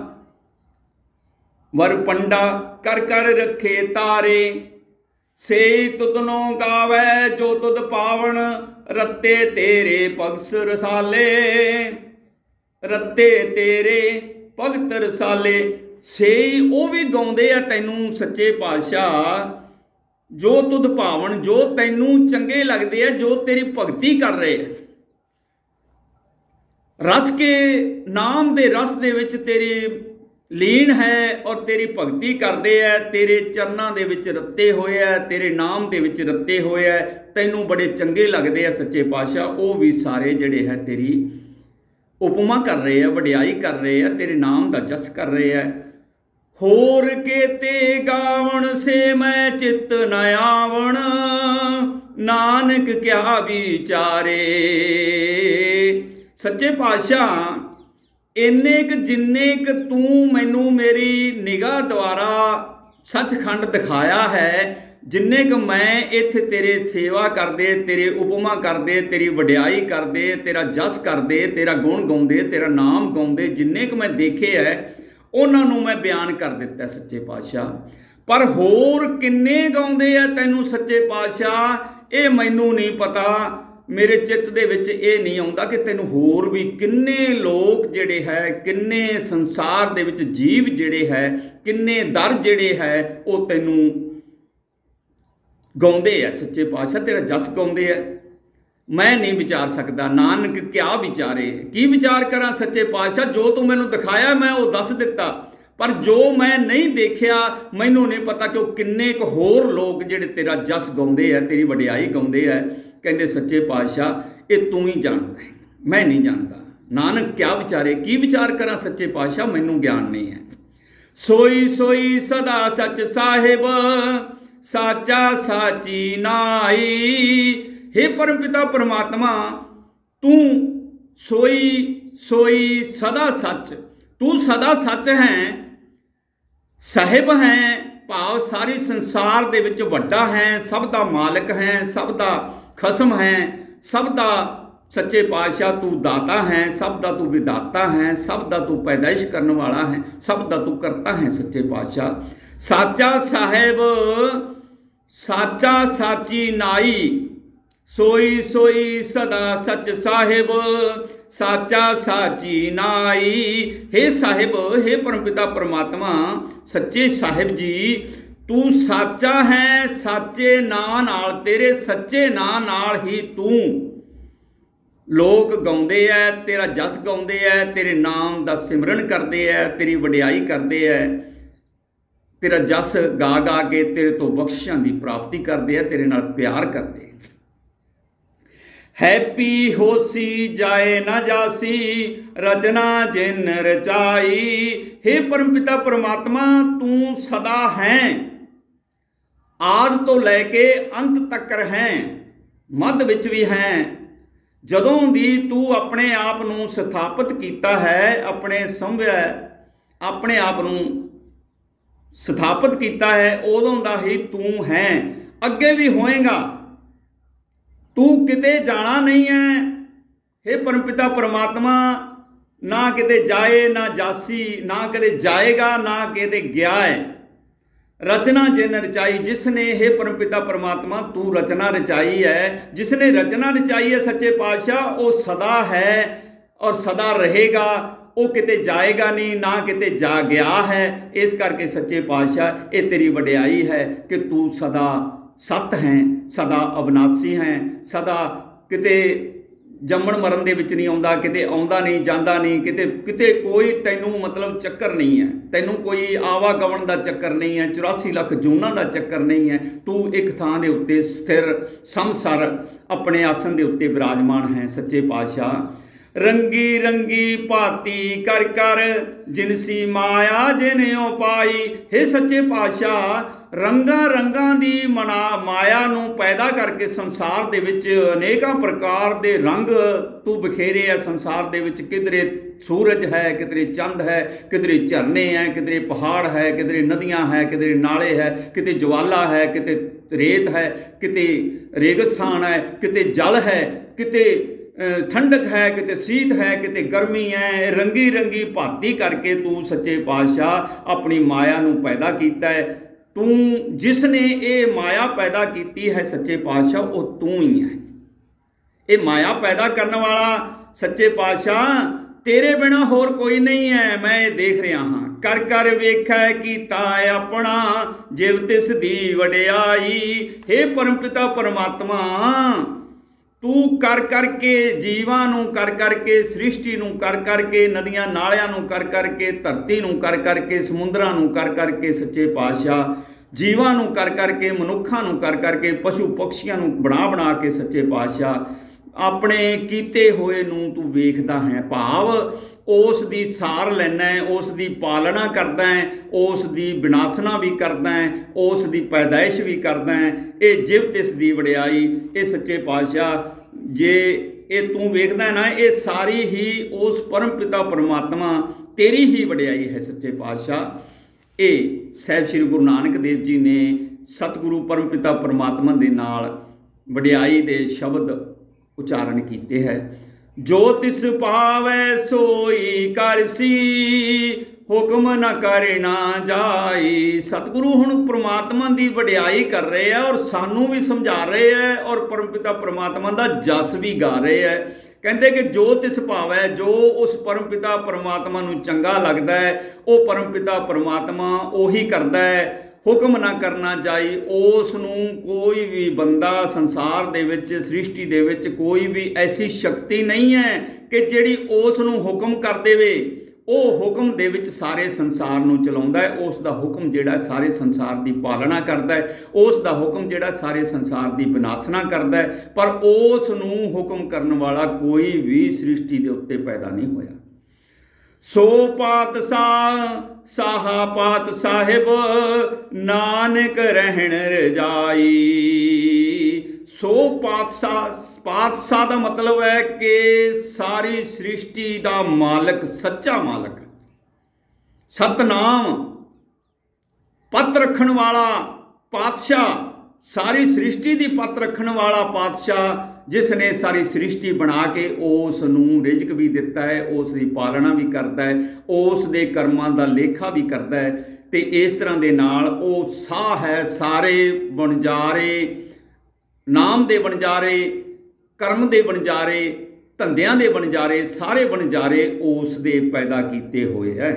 ਵਰਭੰਡਾ ਕਰ ਕਰ ਰੱਖੇ ਤਾਰੇ, ਸੇ ਤੁਧਨੋਂ ਗਾਵੈ ਜੋ ਤੁਧ ਪਾਵਨ, ਰੱਤੇ ਤੇਰੇ ਭਗਤ ਰਸਾਲੇ, ਰੱਤੇ ਤੇਰੇ ਭਗਤ ਰਸਾਲੇ। ਸੇਈ ਉਹ ਵੀ ਗਾਉਂਦੇ ਆ ਤੈਨੂੰ ਸੱਚੇ ਪਾਤਸ਼ਾਹ, ਜੋ ਤੁਧ ਭਾਵਨ, ਜੋ ਤੈਨੂੰ ਚੰਗੇ ਲੱਗਦੇ ਆ, ਜੋ ਤੇਰੀ ਭਗਤੀ ਕਰ ਰਹੇ ਆ। ਰਸ ਕੇ ਨਾਮ ਦੇ ਰਸ ਦੇ ਵਿੱਚ ਤੇਰੀ ਲੀਨ ਹੈ ਔਰ ਤੇਰੀ ਭਗਤੀ ਕਰਦੇ ਆ, ਤੇਰੇ ਚਰਨਾਂ ਦੇ ਵਿੱਚ ਰੱਤੇ ਹੋਏ ਆ, ਤੇਰੇ ਨਾਮ ਦੇ ਵਿੱਚ ਰੱਤੇ ਹੋਏ ਆ, ਤੈਨੂੰ ਬੜੇ ਚੰਗੇ ਲੱਗਦੇ ਆ ਸੱਚੇ ਪਾਤਸ਼ਾਹ। ਉਹ ਵੀ ਸਾਰੇ ਜਿਹੜੇ ਹੈ ਤੇਰੀ ਉਪਮਾ ਕਰ ਰਹੇ ਆ, ਵਡਿਆਈ ਕਰ ਰਹੇ ਆ, ਤੇਰੇ ਨਾਮ ਦਾ ਜਸ ਕਰ ਰਹੇ ਆ। ਹੋਰ ਕੇਤੇ ਗਾਵਣ ਸੇ ਮੈਂ ਚਿੱਤ ਨ ਆਵਣ, ਨਾਨਕ ਕਿਆ ਵਿਚਾਰੇ। ਸੱਚੇ ਪਾਤਸ਼ਾਹ ਇੰਨੇ ਕੁ ਜਿੰਨੇ ਕੁ ਤੂੰ ਮੈਨੂੰ ਮੇਰੀ ਨਿਗਾਹ ਦੁਆਰਾ ਸੱਚਖੰਡ ਦਿਖਾਇਆ ਹੈ, ਜਿੰਨੇ ਕੁ ਮੈਂ ਇੱਥੇ ਤੇਰੇ ਸੇਵਾ ਕਰਦੇ, ਤੇਰੇ ਉਪਮਾ ਕਰਦੇ, ਤੇਰੀ ਵਡਿਆਈ ਕਰਦੇ, ਤੇਰਾ ਜਸ ਕਰਦੇ, ਤੇਰਾ ਗੁਣ ਗਾਉਂਦੇ, ਤੇਰਾ ਨਾਮ ਗਾਉਂਦੇ, ਜਿੰਨੇ ਕੁ ਮੈਂ ਦੇਖੇ ਹੈ ਉਹਨਾਂ ਨੂੰ ਮੈਂ ਬਿਆਨ ਕਰ ਦਿੱਤਾ ਸੱਚੇ ਪਾਤਸ਼ਾਹ। ਪਰ ਹੋਰ ਕਿੰਨੇ ਗਾਉਂਦੇ ਆ ਤੈਨੂੰ ਸੱਚੇ ਪਾਤਸ਼ਾਹ, ਇਹ ਮੈਨੂੰ ਨਹੀਂ ਪਤਾ। ਮੇਰੇ ਚਿੱਤ ਦੇ ਵਿੱਚ ਇਹ ਨਹੀਂ ਆਉਂਦਾ ਕਿ ਤੈਨੂੰ ਹੋਰ ਵੀ ਕਿੰਨੇ ਲੋਕ ਜਿਹੜੇ ਹੈ, ਕਿੰਨੇ ਸੰਸਾਰ ਦੇ ਵਿੱਚ ਜੀਵ ਜਿਹੜੇ ਹੈ, ਕਿੰਨੇ ਦਰ ਜਿਹੜੇ ਹੈ ਉਹ ਤੈਨੂੰ ਗਾਉਂਦੇ ਆ ਸੱਚੇ ਪਾਤਸ਼ਾਹ, ਤੇਰਾ ਜਸ ਗਾਉਂਦੇ ਆ। ਮੈਂ ਨਹੀਂ ਵਿਚਾਰ ਸਕਦਾ, ਨਾਨਕ ਕਿਆ ਵਿਚਾਰੇ। ਕੀ ਵਿਚਾਰ ਕਰਾਂ ਸੱਚੇ ਪਾਤਸ਼ਾਹ, ਜੋ ਤੂੰ ਮੈਨੂੰ ਦਿਖਾਇਆ ਮੈਂ ਉਹ ਦੱਸ ਦਿੱਤਾ, ਪਰ ਜੋ ਮੈਂ ਨਹੀਂ ਦੇਖਿਆ ਮੈਨੂੰ ਨਹੀਂ ਪਤਾ ਕਿ ਉਹ ਕਿੰਨੇ ਕੁ ਹੋਰ ਲੋਕ ਜਿਹੜੇ ਤੇਰਾ ਜਸ ਗਾਉਂਦੇ ਆ, ਤੇਰੀ ਵਡਿਆਈ ਗਾਉਂਦੇ ਆ। ਕਹਿੰਦੇ ਸੱਚੇ ਪਾਤਸ਼ਾਹ ਇਹ ਤੂੰ ਹੀ ਜਾਣਦਾ ਹੈ, ਮੈਂ ਨਹੀਂ ਜਾਣਦਾ। ਨਾਨਕ ਕਿਆ ਵਿਚਾਰੇ, ਕੀ ਵਿਚਾਰ ਕਰਾਂ ਸੱਚੇ ਪਾਤਸ਼ਾਹ, ਮੈਨੂੰ ਗਿਆਨ ਨਹੀਂ ਹੈ। ਸੋਈ ਸੋਈ ਸਦਾ ਸੱਚ ਸਾਹਿਬ, ਸਾਚਾ ਸਾਚੀ ਨਾਈ। हे परम पिता परमात्मा, तू सोई सोई सदा सच, तू सदा सच है, साहिब है, भाव सारी संसार दे विच वड्डा है, सब दा मालिक है, सब दा खसम है, सब दा सच्चे पातशाह तू दाता है, सब दा तू विदाता है, सब दा तू पैदाइश करने वाला है, सब दा तू करता है सच्चे पातशाह। साचा साहिब साचा साची नाई, सोई सोई सदा सच साहिब, साचा साची नाई। हे साहिब, हे परमपिता परमात्मा, सच्चे साहिब जी, तू साचा है, साचे नां नाल, तेरे सच्चे नां नाल ही तू लोग गाउंदे है, तेरा जस गाउंदे है, तेरे नाम दा सिमरन करते हैं, तेरी वडियाई करते हैं, तेरा जस गा गा के तेरे तो बख्शिशां दी प्राप्ति करते हैं, तेरे नाल प्यार करते हैं। हैप्पी होसी जाए ना जासी, रचना जिन रचाई। हे परमपिता परमात्मा, तू सदा है, आद तो लैके अंत तक है, मध विच भी है। जदों दी तू अपने आप नूं स्थापित कीता है, अपने संभ्या अपने आप नूं स्थापित कीता है, उदों दा ही तू है, अगे भी होएगा, तू किते जाना नहीं है। हे परमपिता परमात्मा, ना किते जाए ना जासी, ना किते जाएगा ना किते गया है। रचना जिन रचाई, जिसने हे परमपिता परमात्मा तू रचना रचाई है, जिसने रचना रचाई है सच्चे पातशाह, वो सदा है और सदा रहेगा, वो किते जाएगा नहीं ना किते जा गया है। इस करके सच्चे पातशाह ये तेरी वडियाई है कि तू सदा सत हैं, सदा अविनाशी हैं, सदा किते जम्मण मरण दे विच नहीं आउंदा, किते आउंदा नहीं जांदा नहीं, किते किते कोई तैनू मतलब चक्कर नहीं है, तैनू कोई आवागमन दा चक्कर नहीं है, चौरासी लख जूनां दा चक्कर नहीं है। तू एक थां दे उत्ते स्थिर समसर अपने आसन दे उत्ते विराजमान है सच्चे पातशाह। रंगी रंगी भाती कर कर जिनसी माया जिन्यों पाई। हे सच्चे पातशाह, रंगा रंगां दी मना माया नूं पैदा करके संसार दे विच अनेकां प्रकार दे रंग तू बखेरे आ संसार दे विच, किधरे सूरज है, किधरे चंद है, किधरे झरने हैं, किधरे पहाड़ है, किधरे नदियां है, किधरे नाले है, किते ज्वाला है, किते रेत है, किते रेगिस्तान है, किते जल है, किते ठंडक है, किते शीत है, किते गर्मी है। रंगी रंगी भांति करके तू सच्चे पातशाह अपनी माया नूं पैदा कीता है। तू जिसने ये माया पैदा की है सच्चे पातशाह, वो तू ही है। ये माया पैदा करने वाला सच्चे पातशाह तेरे बिना होर कोई नहीं है। मैं ये देख रहा हाँ, कर कर वेखै कीता अपना जिव तिस दी वडियाई। हे परमपिता परमात्मा, तू कर करके जीवां नूं, कर करके सृष्टि नूं, कर करके नदियां नालियां नूं, कर करके धरती नूं, कर करके समुद्रां नूं, कर करके सच्चे पातशाह जीवां नूं, कर करके मनुखां नूं, कर करके पशु पक्षियां नूं बना बना के सच्चे पातशाह अपने कीते होए नूं तू वेखदा है। भाव उस दी सार लैना है, उस दी पालना करदा है, उस दी विनाशना भी करदा है, उस दी पैदाइश भी करदा है। ये जिव तिस दी वडियाई, ये सच्चे पातशाह जे ये तू वेखदा है ना, ये सारी ही उस परम पिता परमात्मा तेरी ही वडियाई है सच्चे पातशाह। ये साहिब श्री गुरु नानक देव जी ने सतगुरु परम पिता परमात्मा दे नाल वडियाई दे शब्द उच्चारण कीते है। जो तिस पावै सोई करसी, हुक्म न करना जाई। सतगुरु हुण परमात्मा की वडियाई कर रहे हैं और सानू भी समझा रहे हैं और परमपिता परमात्मा का जस भी गा रहे हैं। कहते कि जो तिस भावै, जो उस परमपिता परमात्मा नूं चंगा लगता है, वो परमपिता परमात्मा उही करता है। हुक्म ना करना जाई, उस नूं कोई भी बंदा संसार दे विच, सृष्टि दे विच कोई भी ऐसी शक्ति नहीं है कि जिहड़ी उस नूं हुक्म कर देवे। वो हुक्म दे विच सारे संसार नूं चलाउंदा है। उस दा हुक्म जिहड़ा सारे संसार दी पालना करदा है, उस दा हुक्म जिहड़ा सारे संसार दी विनाशना करदा है। पर उस नूं हुक्म करन वाला कोई भी सृष्टि दे उत्ते पैदा नहीं होया। सो पातशाह साहा पात साहिब, नानक रहन रजाई। सो पातशाह, पातशाह का मतलब है कि सारी सृष्टि का मालक, सच्चा मालक, सतनाम, पत रखण वाला पातशाह, सारी सृष्टि की पत रखण वाला पातशाह, जिसने सारी सृष्टि बना के उस नूं रिजक भी दिता है, उसकी पालना भी करता है, उस दे कर्मां दा लेखा भी करता है। तो इस तरह के नाल वो साह है, सारे बनजारे, नाम दे बनजारे, कर्म दे बनजारे, धंधियां दे बनजारे, सारे बनजारे उस दे पैदा किए हुए है।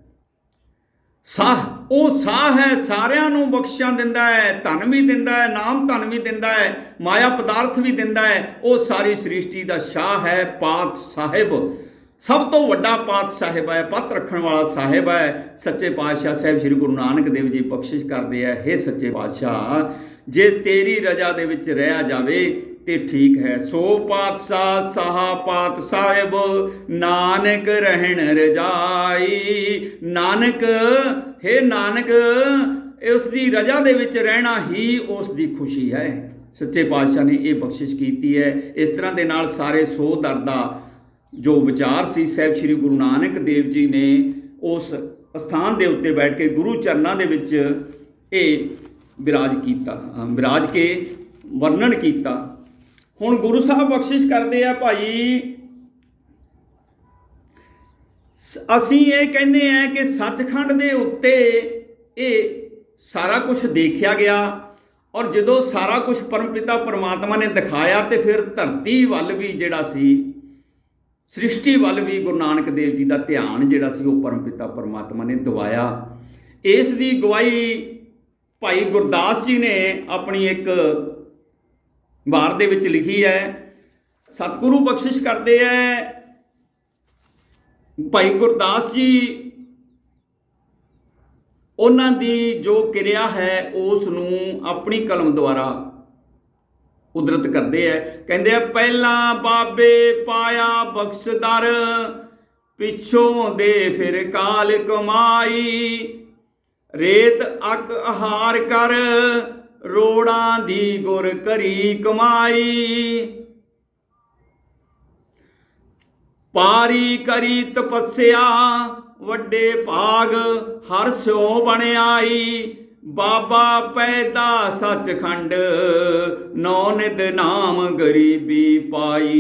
साह वो साह है, सारियां नूं बख्शिशां दिंदा है, धन भी दिंदा है, नाम धन भी दिंदा है, माया पदार्थ भी दिंदा है। वो सारी सृष्टि का शाह है, पात साहिब, सब तो वड्डा पात साहिब है, पत रखण वाला साहिब है। सच्चे पातशाह साहिब श्री गुरु नानक देव जी बख्शिश करते हैं, हे सच्चे पातशाह, जे तेरी रजा दे विच रहा जावे ते ठीक है। सो पातशाह साहा पात साहिब, नानक रहन रजाई। नानक, हे नानक, उसकी रजा दे विच रहना ही उसकी खुशी है। सच्चे पातशाह ने यह बख्शिश की है। इस तरह के नाल सारे सो दर दा जो विचार सी साहिब श्री गुरु नानक देव जी ने उस स्थान के उत्ते बैठ के गुरु चरणों के विच ये विराज किया, विराज के वर्णन किया। हुण गुरु साहब बख्शिश करते हैं, भाई असी ये कहते हैं कि सचखंड के उत्ते ये सारा कुछ देखा गया और जो सारा कुछ परमपिता परमात्मा ने दिखाया तो फिर धरती वल भी जिहड़ा सी, सृष्टि वल भी गुरु नानक देव जी का ध्यान जिहड़ा सी वो परमपिता परमात्मा ने दवाया। इस दी गवाही भाई गुरदास जी ने अपनी एक वार दे विच लिखी है। सतगुरु बख्शिश करते हैं, भाई गुरदास जी उन्हां दी जो किरिया है उस नूं अपनी कलम द्वारा उद्धृत करते हैं। कहते हैं, पहला बाबे पाया बख्शदर, पिछों दे फिर काल कमाई। रेत अक आहार कर, रोड़ा दी गुर करी कमाई। पारी करी तपस्या वड्डे भाग हर स्यो बन आई। बाबा पैदा सचखंड नौ नित नाम गरीबी पाई।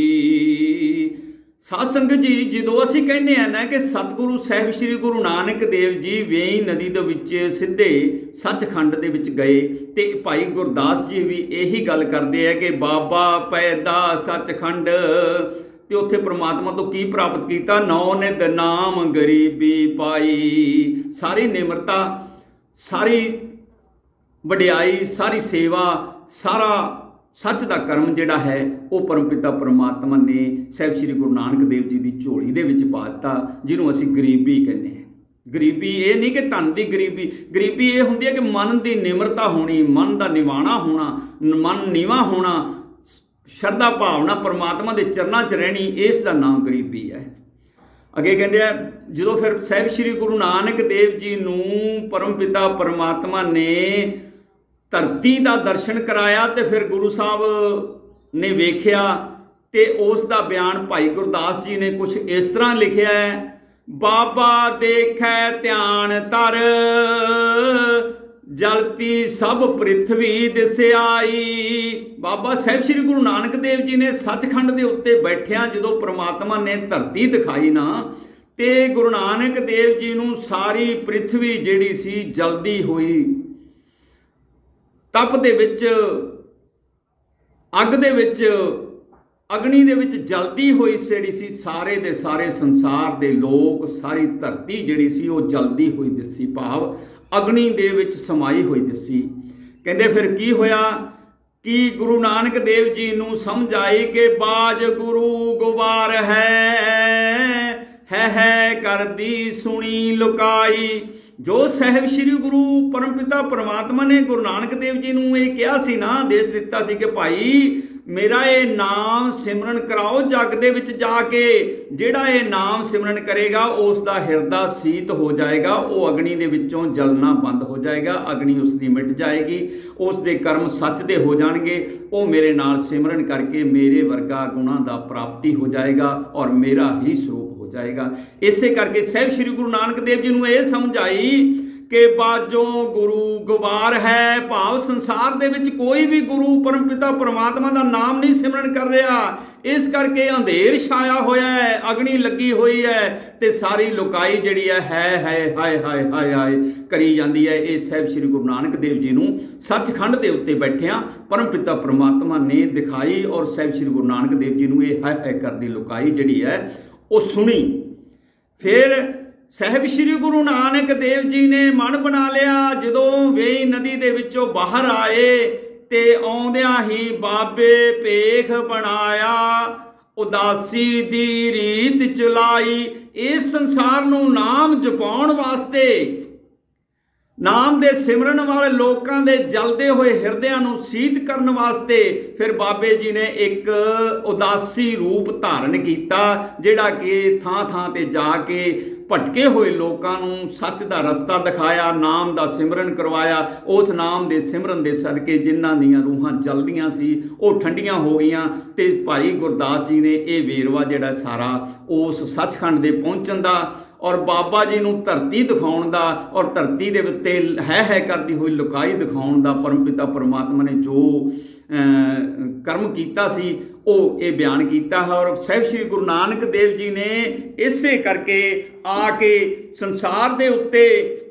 साध संगत जी, ਜਦੋਂ ਅਸੀਂ ਕਹਿੰਦੇ ਆ ਨਾ ਕਿ ਸਤਿਗੁਰੂ ਸਾਹਿਬ ਸ੍ਰੀ ਗੁਰੂ ਨਾਨਕ ਦੇਵ ਜੀ ਵੇਈ ਨਦੀ ਦੇ ਵਿੱਚ ਸਿੱਧੇ ਸੱਚਖੰਡ ਦੇ ਵਿੱਚ ਗਏ ਤੇ ਭਾਈ ਗੁਰਦਾਸ ਜੀ ਵੀ ਇਹੀ ਗੱਲ ਕਰਦੇ ਆ ਕਿ ਬਾਬਾ ਪੈਦਾ ਸੱਚਖੰਡ ਤੇ ਉੱਥੇ ਪ੍ਰਮਾਤਮਾ ਤੋਂ ਕੀ ਪ੍ਰਾਪਤ ਕੀਤਾ? ਨੌ ਨਿਤ ਨਾਮ ਗਰੀਬੀ ਪਾਈ। ਸਾਰੀ ਨਿਮਰਤਾ, ਸਾਰੀ ਵਡਿਆਈ, ਸਾਰੀ ਸੇਵਾ, ਸਾਰਾ सच का कर्म जिहड़ा है वो परमपिता परमात्मा ने साहिब श्री गुरु नानक देव जी की झोली दे विच पा दिता, जिन्हों असीं गरीबी कहते हैं। गरीबी ये नहीं कि धन की गरीबी, गरीबी ये हुंदी है कि मन की निमरता होनी, मन का निवाणा होना, मन नीवा होना, शरधा भावना परमात्मा के चरणों च रहनी, इस दा नाम गरीबी है। अगे कहते हैं जो फिर साहिब श्री गुरु नानक देव जी नूं परमपिता परमात्मा ने धरती का दर्शन कराया तो फिर गुरु साहब ने वेख्या तो उस दा बयान भाई गुरदास जी ने कुछ इस तरह लिखा है। बाबा देखे ध्यान तर जलती सब पृथ्वी दिसियाई। बाबा साहिब श्री गुरु नानक देव जी ने सचखंड के उत्ते बैठिया जो परमात्मा ने धरती दिखाई ना, तो गुरु नानक देव जी नूं सारी पृथ्वी जिहड़ी सी जलदी हुई, तप दे विच, अग दे विच, अग्नि दे विच जलदी हुई जिहड़ी सी, सारे दे सारे संसार दे लोग, सारी धरती जिहड़ी सी वो जलदी हुई दिसी, भाव अग्नि दे विच समाई हुई दिसी। कहंदे फिर की होया कि गुरु नानक देव जी नूं समझ आई कि बाज गुरु गुबार है है है करदी सुनी लुकाई। जो साहिब श्री गुरु परमपिता परमात्मा ने गुरु नानक देव जी नूं ये कहा सी ना, आदेश दिता सी कि भाई मेरा ये नाम सिमरन कराओ जग दे विच जाके, जिहड़ा ये नाम सिमरन करेगा उसका हिरदा शीत हो जाएगा, वो अग्नि दे विचों जलना बंद हो जाएगा, अग्नि उसकी मिट जाएगी, उसके कर्म सच दे हो जाएंगे, वो मेरे नाल सिमरन करके मेरे वर्गा गुणा दा प्राप्ति हो जाएगा और मेरा ही स्वरूप हो जाएगा। इसे करके साहिब श्री गुरु नानक देव जी नूं ये समझ आई कि बाजों गुरु गुबार है, भाव संसार दे विच कोई भी गुरु परमपिता परमात्मा का नाम नहीं सिमरन कर रहा, इस करके अंधेर छाया होया है, अग्नि लगी हुई है, ते सारी लुकाई जिहड़ी है है है हाय हाय हाय हाय करी जाती है। ये साहिब श्री गुरु नानक देव जी नूं सचखंड के उत्ते बैठिया परमपिता परमात्मा ने दिखाई और साहिब श्री गुरु नानक देव जी नूं ये हाय हाय करदी लुकाई जिहड़ी है वो सुनी। फिर साहिब श्री गुरु नानक देव जी ने मन बना लिया, जदों वेई नदी दे विचों बाहर आए ते आउंदियां ही बाबे भेख बनाया, उदासी दी रीत चलाई। इस संसार नूं नाम जपाउण वास्ते, नाम दे सिमरन वाले लोगों के जलते हुए हिरदियां नूं शीत करन वास्ते फिर बाबे जी ने एक उदासी रूप धारण किया, जिहड़ा कि थां थां ते जाके भटके हुए लोगों नूं सच का रस्ता दिखाया, नाम का सिमरन करवाया। उस नाम के सिमरन के सदके जिन्हां दीयां रूहां जलदियां सी वो ठंडियां हो गईयां, ते भाई गुरदास जी ने यह वेरवा जिहड़ा सारा उस सचखंड दे पहुंचण दा और बाबा जी नूं धरती दिखाउण दा और धरती दे उत्ते है है करती हुई लुकाई दिखाउण दा परमपिता परमात्मा ने जो कर्म कीता सी वो ये बयान किया है। और साहिब श्री गुरु नानक देव जी ने इसे करके आके संसार दे उत्ते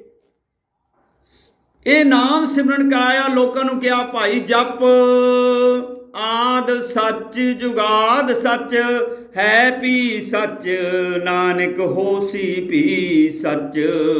ये नाम सिमरन कराया, लोगों नूं कहा भाई जप आद सच जुगाद सच है भी सच, नानक होसी भी सच।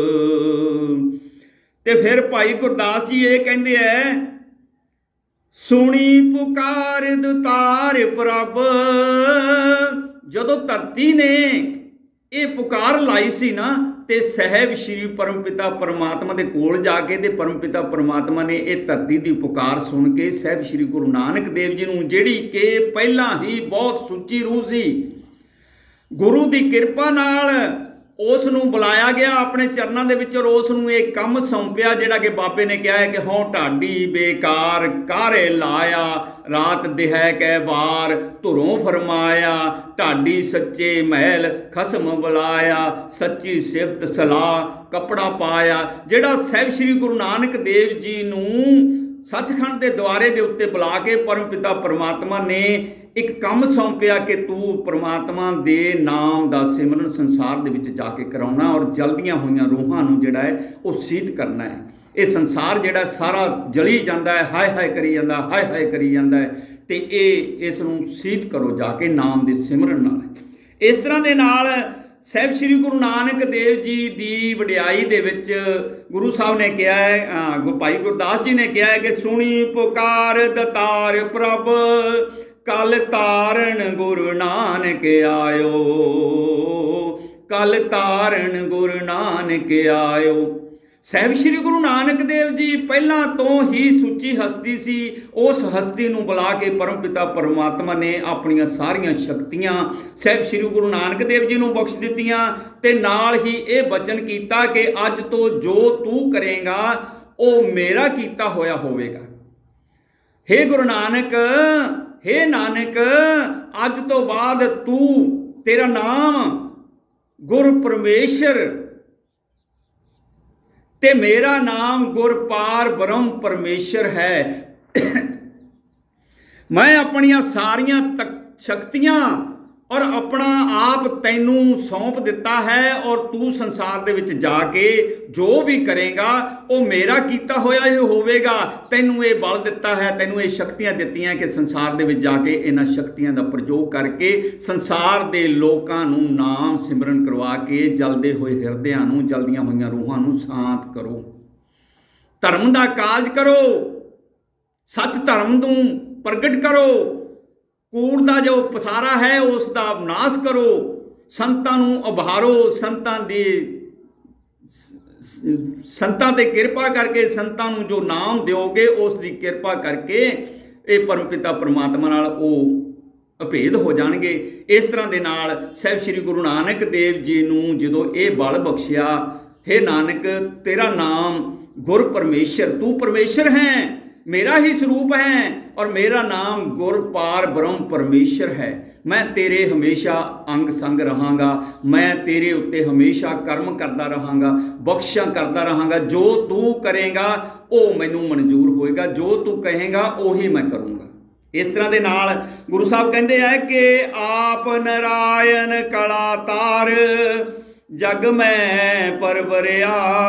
ते फिर भाई गुरदास जी ये कहते हैं सुनी पुकार दुतार प्रभ। जदों धरती ने ये पुकार लाई सी ना, ते साहिब श्री परमपिता परमात्मा के कोल जाके ते परमपिता परमात्मा ने यह धरती की पुकार सुन के साहिब श्री गुरु नानक देव जी नूं जिहड़ी कि पहला ही बहुत सुच्ची रूह सी, गुरु की कृपा नाल ਉਸ ਨੂੰ ਬੁਲਾਇਆ ਗਿਆ ਆਪਣੇ ਚਰਨਾਂ ਦੇ ਵਿੱਚ, ਔਰ ਉਸ ਨੂੰ ਇਹ ਕੰਮ ਸੌਂਪਿਆ ਜਿਹੜਾ ਕਿ ਬਾਬੇ ਨੇ ਕਿਹਾ ਹੈ ਕਿ ਹੋਂ ਢਾਡੀ ਬੇਕਾਰ ਕਾਰੇ ਲਾਇਆ, ਰਾਤ ਦਿਹੈ ਕੈ ਵਾਰ ਧੁਰੋਂ ਫਰਮਾਇਆ, ਢਾਡੀ ਸੱਚੇ ਮਹਿਲ ਖਸਮ ਬੁਲਾਇਆ, ਸੱਚੀ ਸਿਫਤ ਸਲਾਹ ਕਪੜਾ ਪਾਇਆ। ਜਿਹੜਾ ਸਾਹਿਬ ਸ੍ਰੀ ਗੁਰੂ ਨਾਨਕ ਦੇਵ ਜੀ ਨੂੰ ਸੱਚਖੰਡ ਦੇ ਦੁਆਰੇ ਦੇ ਉੱਤੇ ਬੁਲਾ ਕੇ ਪਰਮ ਪਿਤਾ ਪਰਮਾਤਮਾ ਨੇ ਇੱਕ ਕੰਮ ਸੌਂਪਿਆ ਕਿ ਤੂੰ ਪਰਮਾਤਮਾ ਦੇ ਨਾਮ ਦਾ ਸਿਮਰਨ ਸੰਸਾਰ ਦੇ ਵਿੱਚ ਜਾ ਕੇ ਕਰਾਉਣਾ, ਔਰ ਜਲਦੀਆਂ ਹੋਈਆਂ ਰੂਹਾਂ ਨੂੰ ਜਿਹੜਾ ਹੈ ਉਹ ਸੀਤ ਕਰਨਾ ਹੈ। ਇਹ ਸੰਸਾਰ ਜਿਹੜਾ ਸਾਰਾ ਜਲੀ ਜਾਂਦਾ ਹੈ, ਹਾਏ ਹਾਏ ਕਰੀ ਜਾਂਦਾ, ਹਾਏ ਹਾਏ ਕਰੀ ਜਾਂਦਾ ਹੈ, ਤੇ ਇਹ ਇਸ ਨੂੰ ਸੀਤ ਕਰੋ ਜਾ ਕੇ ਨਾਮ ਦੇ ਸਿਮਰਨ ਨਾਲ। ਇਸ ਤਰ੍ਹਾਂ ਦੇ ਨਾਲ ਸਾਹਿਬ ਸ੍ਰੀ ਗੁਰੂ ਨਾਨਕ ਦੇਵ ਜੀ ਦੀ ਵਡਿਆਈ ਦੇ ਵਿੱਚ ਗੁਰੂ ਸਾਹਿਬ ਨੇ ਕਿਹਾ ਹੈ, ਭਾਈ ਗੁਰਦਾਸ ਜੀ ਨੇ ਕਿਹਾ ਹੈ ਕਿ ਸੁਣੀ ਪੁਕਾਰ ਦਤਾਰ ਪ੍ਰਭ, ਕਲ ਤਾਰਨ ਗੁਰੂ ਨਾਨਕ ਆਇਓ, ਕਲ ਤਾਰਨ ਗੁਰੂ ਨਾਨਕ ਆਇਓ। ਸਾਹਿਬ ਸ੍ਰੀ ਗੁਰੂ ਨਾਨਕ ਦੇਵ ਜੀ ਪਹਿਲਾਂ ਤੋਂ ਹੀ ਸੁੱਚੀ ਹਸਤੀ ਸੀ। ਉਸ ਹਸਤੀ ਨੂੰ ਬੁਲਾ ਕੇ ਪਰਮ ਪਿਤਾ ਪਰਮਾਤਮਾ ਨੇ ਆਪਣੀਆਂ ਸਾਰੀਆਂ ਸ਼ਕਤੀਆਂ ਸਾਹਿਬ ਸ੍ਰੀ ਗੁਰੂ ਨਾਨਕ ਦੇਵ ਜੀ ਨੂੰ ਬਖਸ਼ ਦਿੱਤੀਆਂ, ਤੇ ਨਾਲ ਹੀ ਇਹ ਬਚਨ ਕੀਤਾ ਕਿ ਅੱਜ ਤੋਂ ਜੋ ਤੂੰ ਕਰੇਗਾ ਉਹ ਮੇਰਾ ਕੀਤਾ ਹੋਇਆ ਹੋਵੇਗਾ। ਹੇ ਗੁਰੂ ਨਾਨਕ, ਹੇ ਨਾਨਕ, ਅੱਜ ਤੋਂ ਬਾਅਦ ਤੂੰ, ਤੇਰਾ ਨਾਮ ਗੁਰ ਪਰਮੇਸ਼ਰ ਤੇ ਮੇਰਾ ਨਾਮ ਗੁਰਪਾਰ ਬ੍ਰਹਮ ਪਰਮੇਸ਼ਰ ਹੈ। ਮੈਂ ਆਪਣੀਆਂ ਸਾਰੀਆਂ ਸ਼ਕਤੀਆਂ ਔਰ ਆਪਣਾ ਆਪ ਤੈਨੂੰ ਸੌਂਪ ਦਿੱਤਾ ਹੈ, ਔਰ ਤੂੰ ਸੰਸਾਰ ਦੇ ਵਿੱਚ ਜਾ ਕੇ ਜੋ ਵੀ ਕਰੇਗਾ ਉਹ ਮੇਰਾ ਕੀਤਾ ਹੋਇਆ ਹੀ ਹੋਵੇਗਾ। ਤੈਨੂੰ ਇਹ ਬਲ ਦਿੱਤਾ ਹੈ, ਤੈਨੂੰ ਇਹ ਸ਼ਕਤੀਆਂ ਦਿੱਤੀਆਂ ਕਿ ਸੰਸਾਰ ਦੇ ਵਿੱਚ ਜਾ ਕੇ ਇਹਨਾਂ ਸ਼ਕਤੀਆਂ ਦਾ ਪ੍ਰਯੋਗ ਕਰਕੇ ਸੰਸਾਰ ਦੇ ਲੋਕਾਂ ਨੂੰ ਨਾਮ ਸਿਮਰਨ ਕਰਵਾ ਕੇ ਜਲਦੇ ਹੋਏ ਹਿਰਦਿਆਂ ਨੂੰ, ਜਲਦੀਆਂ ਹੋਈਆਂ ਰੂਹਾਂ ਨੂੰ ਸ਼ਾਂਤ ਕਰੋ, ਧਰਮ ਦਾ ਕਾਜ ਕਰੋ, ਸੱਚ ਧਰਮ ਨੂੰ ਪ੍ਰਗਟ ਕਰੋ, ਕੂੜ ਦਾ ਜੋ ਪਸਾਰਾ ਹੈ ਉਸ ਦਾ ਨਾਸ਼ ਕਰੋ, ਸੰਤਾਂ ਨੂੰ ਉਭਾਰੋ, ਸੰਤਾਂ ਦੀ ਸੰਤਾਂ ਤੇ ਕਿਰਪਾ ਕਰਕੇ ਸੰਤਾਂ ਨੂੰ ਜੋ ਨਾਮ ਦਿਓਗੇ ਉਸ ਦੀ ਕਿਰਪਾ ਕਰਕੇ ਇਹ ਪਰਮ ਪਿਤਾ ਪਰਮਾਤਮਾ ਨਾਲ ਉਹ ਅਭੇਦ ਹੋ ਜਾਣਗੇ। ਇਸ ਤਰ੍ਹਾਂ ਦੇ ਨਾਲ ਸਾਹਿਬ ਸ੍ਰੀ ਗੁਰੂ ਨਾਨਕ ਦੇਵ ਜੀ ਨੂੰ ਜਦੋਂ ਇਹ ਬਲ ਬਖਸ਼ਿਆ, ਹੇ ਨਾਨਕ ਤੇਰਾ ਨਾਮ ਗੁਰ ਪਰਮੇਸ਼ਰ, ਤੂੰ ਪਰਮੇਸ਼ਰ ਹੈ, मेरा ही स्वरूप है, और मेरा नाम गुरपार ब्रह्म परमेश्वर है। मैं तेरे हमेशा अंग संग रहांगा, मैं तेरे उत्ते हमेशा कर्म करता रहांगा, बख्शा करता रहांगा। जो तू करेगा वो मैनू मंजूर होएगा, जो तू कहेगा वही मैं करूँगा। इस तरह के नाल गुरु साहब कहते हैं कि आप नारायण कला तार जग में परवरिया।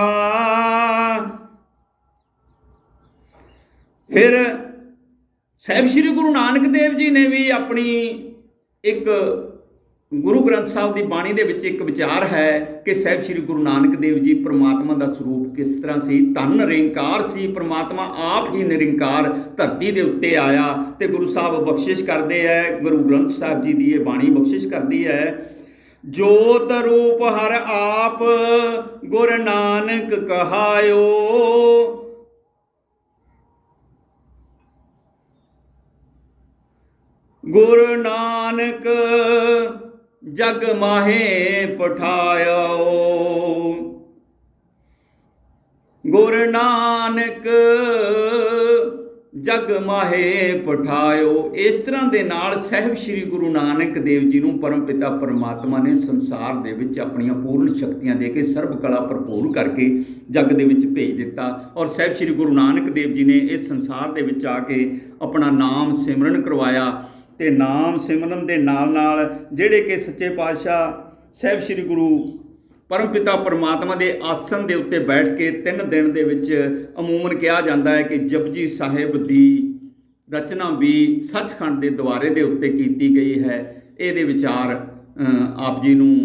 फिर ਸਾਹਿਬ ਸ਼੍ਰੀ ਗੁਰੂ ਨਾਨਕ ਦੇਵ ਜੀ ਨੇ ਵੀ ਆਪਣੀ ਇੱਕ ਗੁਰੂ ਗ੍ਰੰਥ ਸਾਹਿਬ ਦੀ ਬਾਣੀ ਦੇ ਵਿੱਚ ਇੱਕ ਵਿਚਾਰ ਹੈ ਕਿ ਸਾਹਿਬ ਸ਼੍ਰੀ ਗੁਰੂ ਨਾਨਕ ਦੇਵ ਜੀ ਪਰਮਾਤਮਾ ਦਾ ਸਰੂਪ ਕਿਸ ਤਰ੍ਹਾਂ ਸੀ। ਧੰਨ ਨਿਰੰਕਾਰ ਸੀ, ਪਰਮਾਤਮਾ ਆਪ ਹੀ ਨਿਰੰਕਾਰ ਧਰਤੀ ਦੇ ਉੱਤੇ ਆਇਆ। ਤੇ ਗੁਰੂ ਸਾਹਿਬ ਬਖਸ਼ਿਸ਼ ਕਰਦੇ ਹੈ, ਗੁਰੂ ਗ੍ਰੰਥ ਸਾਹਿਬ ਜੀ ਦੀ ਇਹ ਬਾਣੀ ਬਖਸ਼ਿਸ਼ ਕਰਦੀ ਹੈ, ਜੋਤ ਰੂਪ ਹਰ ਆਪ ਗੁਰ ਨਾਨਕ ਕਹਾਇਓ। ਗੁਰੂ ਨਾਨਕ ਜਗ ਮਾਹੇ ਪਠਾਇਓ, ਗੁਰੂ ਨਾਨਕ ਜਗ ਮਾਹੇ ਪਠਾਇਓ। ਇਸ ਤਰ੍ਹਾਂ ਦੇ ਨਾਲ ਸਾਹਿਬ ਸ੍ਰੀ ਗੁਰੂ ਨਾਨਕ ਦੇਵ ਜੀ ਨੂੰ ਪਰਮ ਪਿਤਾ ਪਰਮਾਤਮਾ ਨੇ ਸੰਸਾਰ ਦੇ ਵਿੱਚ ਆਪਣੀਆਂ ਪੂਰਨ ਸ਼ਕਤੀਆਂ ਦੇ ਕੇ ਸਰਬ ਕਲਾ ਭਰਪੂਰ ਕਰਕੇ ਜਗ ਦੇ ਵਿੱਚ ਭੇਜ ਦਿੱਤਾ। ਔਰ ਸਾਹਿਬ ਸ੍ਰੀ ਗੁਰੂ ਨਾਨਕ ਦੇਵ ਜੀ ਨੇ ਇਸ ਸੰਸਾਰ ਦੇ ਵਿੱਚ ਆ ਕੇ ਆਪਣਾ ਨਾਮ ਸਿਮਰਨ ਕਰਵਾਇਆ। ਤੇ ਨਾਮ ਸਿਮਰਨ ਦੇ ਨਾਲ ਨਾਲ ਜਿਹੜੇ ਕਿ ਸੱਚੇ ਪਾਤਸ਼ਾਹ ਸਾਹਿਬ ਸ੍ਰੀ ਗੁਰੂ ਪਰਮ ਪਿਤਾ ਪਰਮਾਤਮਾ ਦੇ ਆਸਣ ਦੇ ਉੱਤੇ ਬੈਠ ਕੇ ਤਿੰਨ ਦਿਨ ਦੇ ਵਿੱਚ ਅਮੂਮਨ ਕਿਹਾ ਜਾਂਦਾ ਹੈ ਕਿ ਜਪਜੀ ਸਾਹਿਬ ਦੀ ਰਚਨਾ ਵੀ ਸੱਚਖੰਡ ਦੇ ਦੁਆਰੇ ਦੇ ਉੱਤੇ ਕੀਤੀ ਗਈ ਹੈ। ਇਹਦੇ ਵਿਚਾਰ ਆਪ ਜੀ ਨੂੰ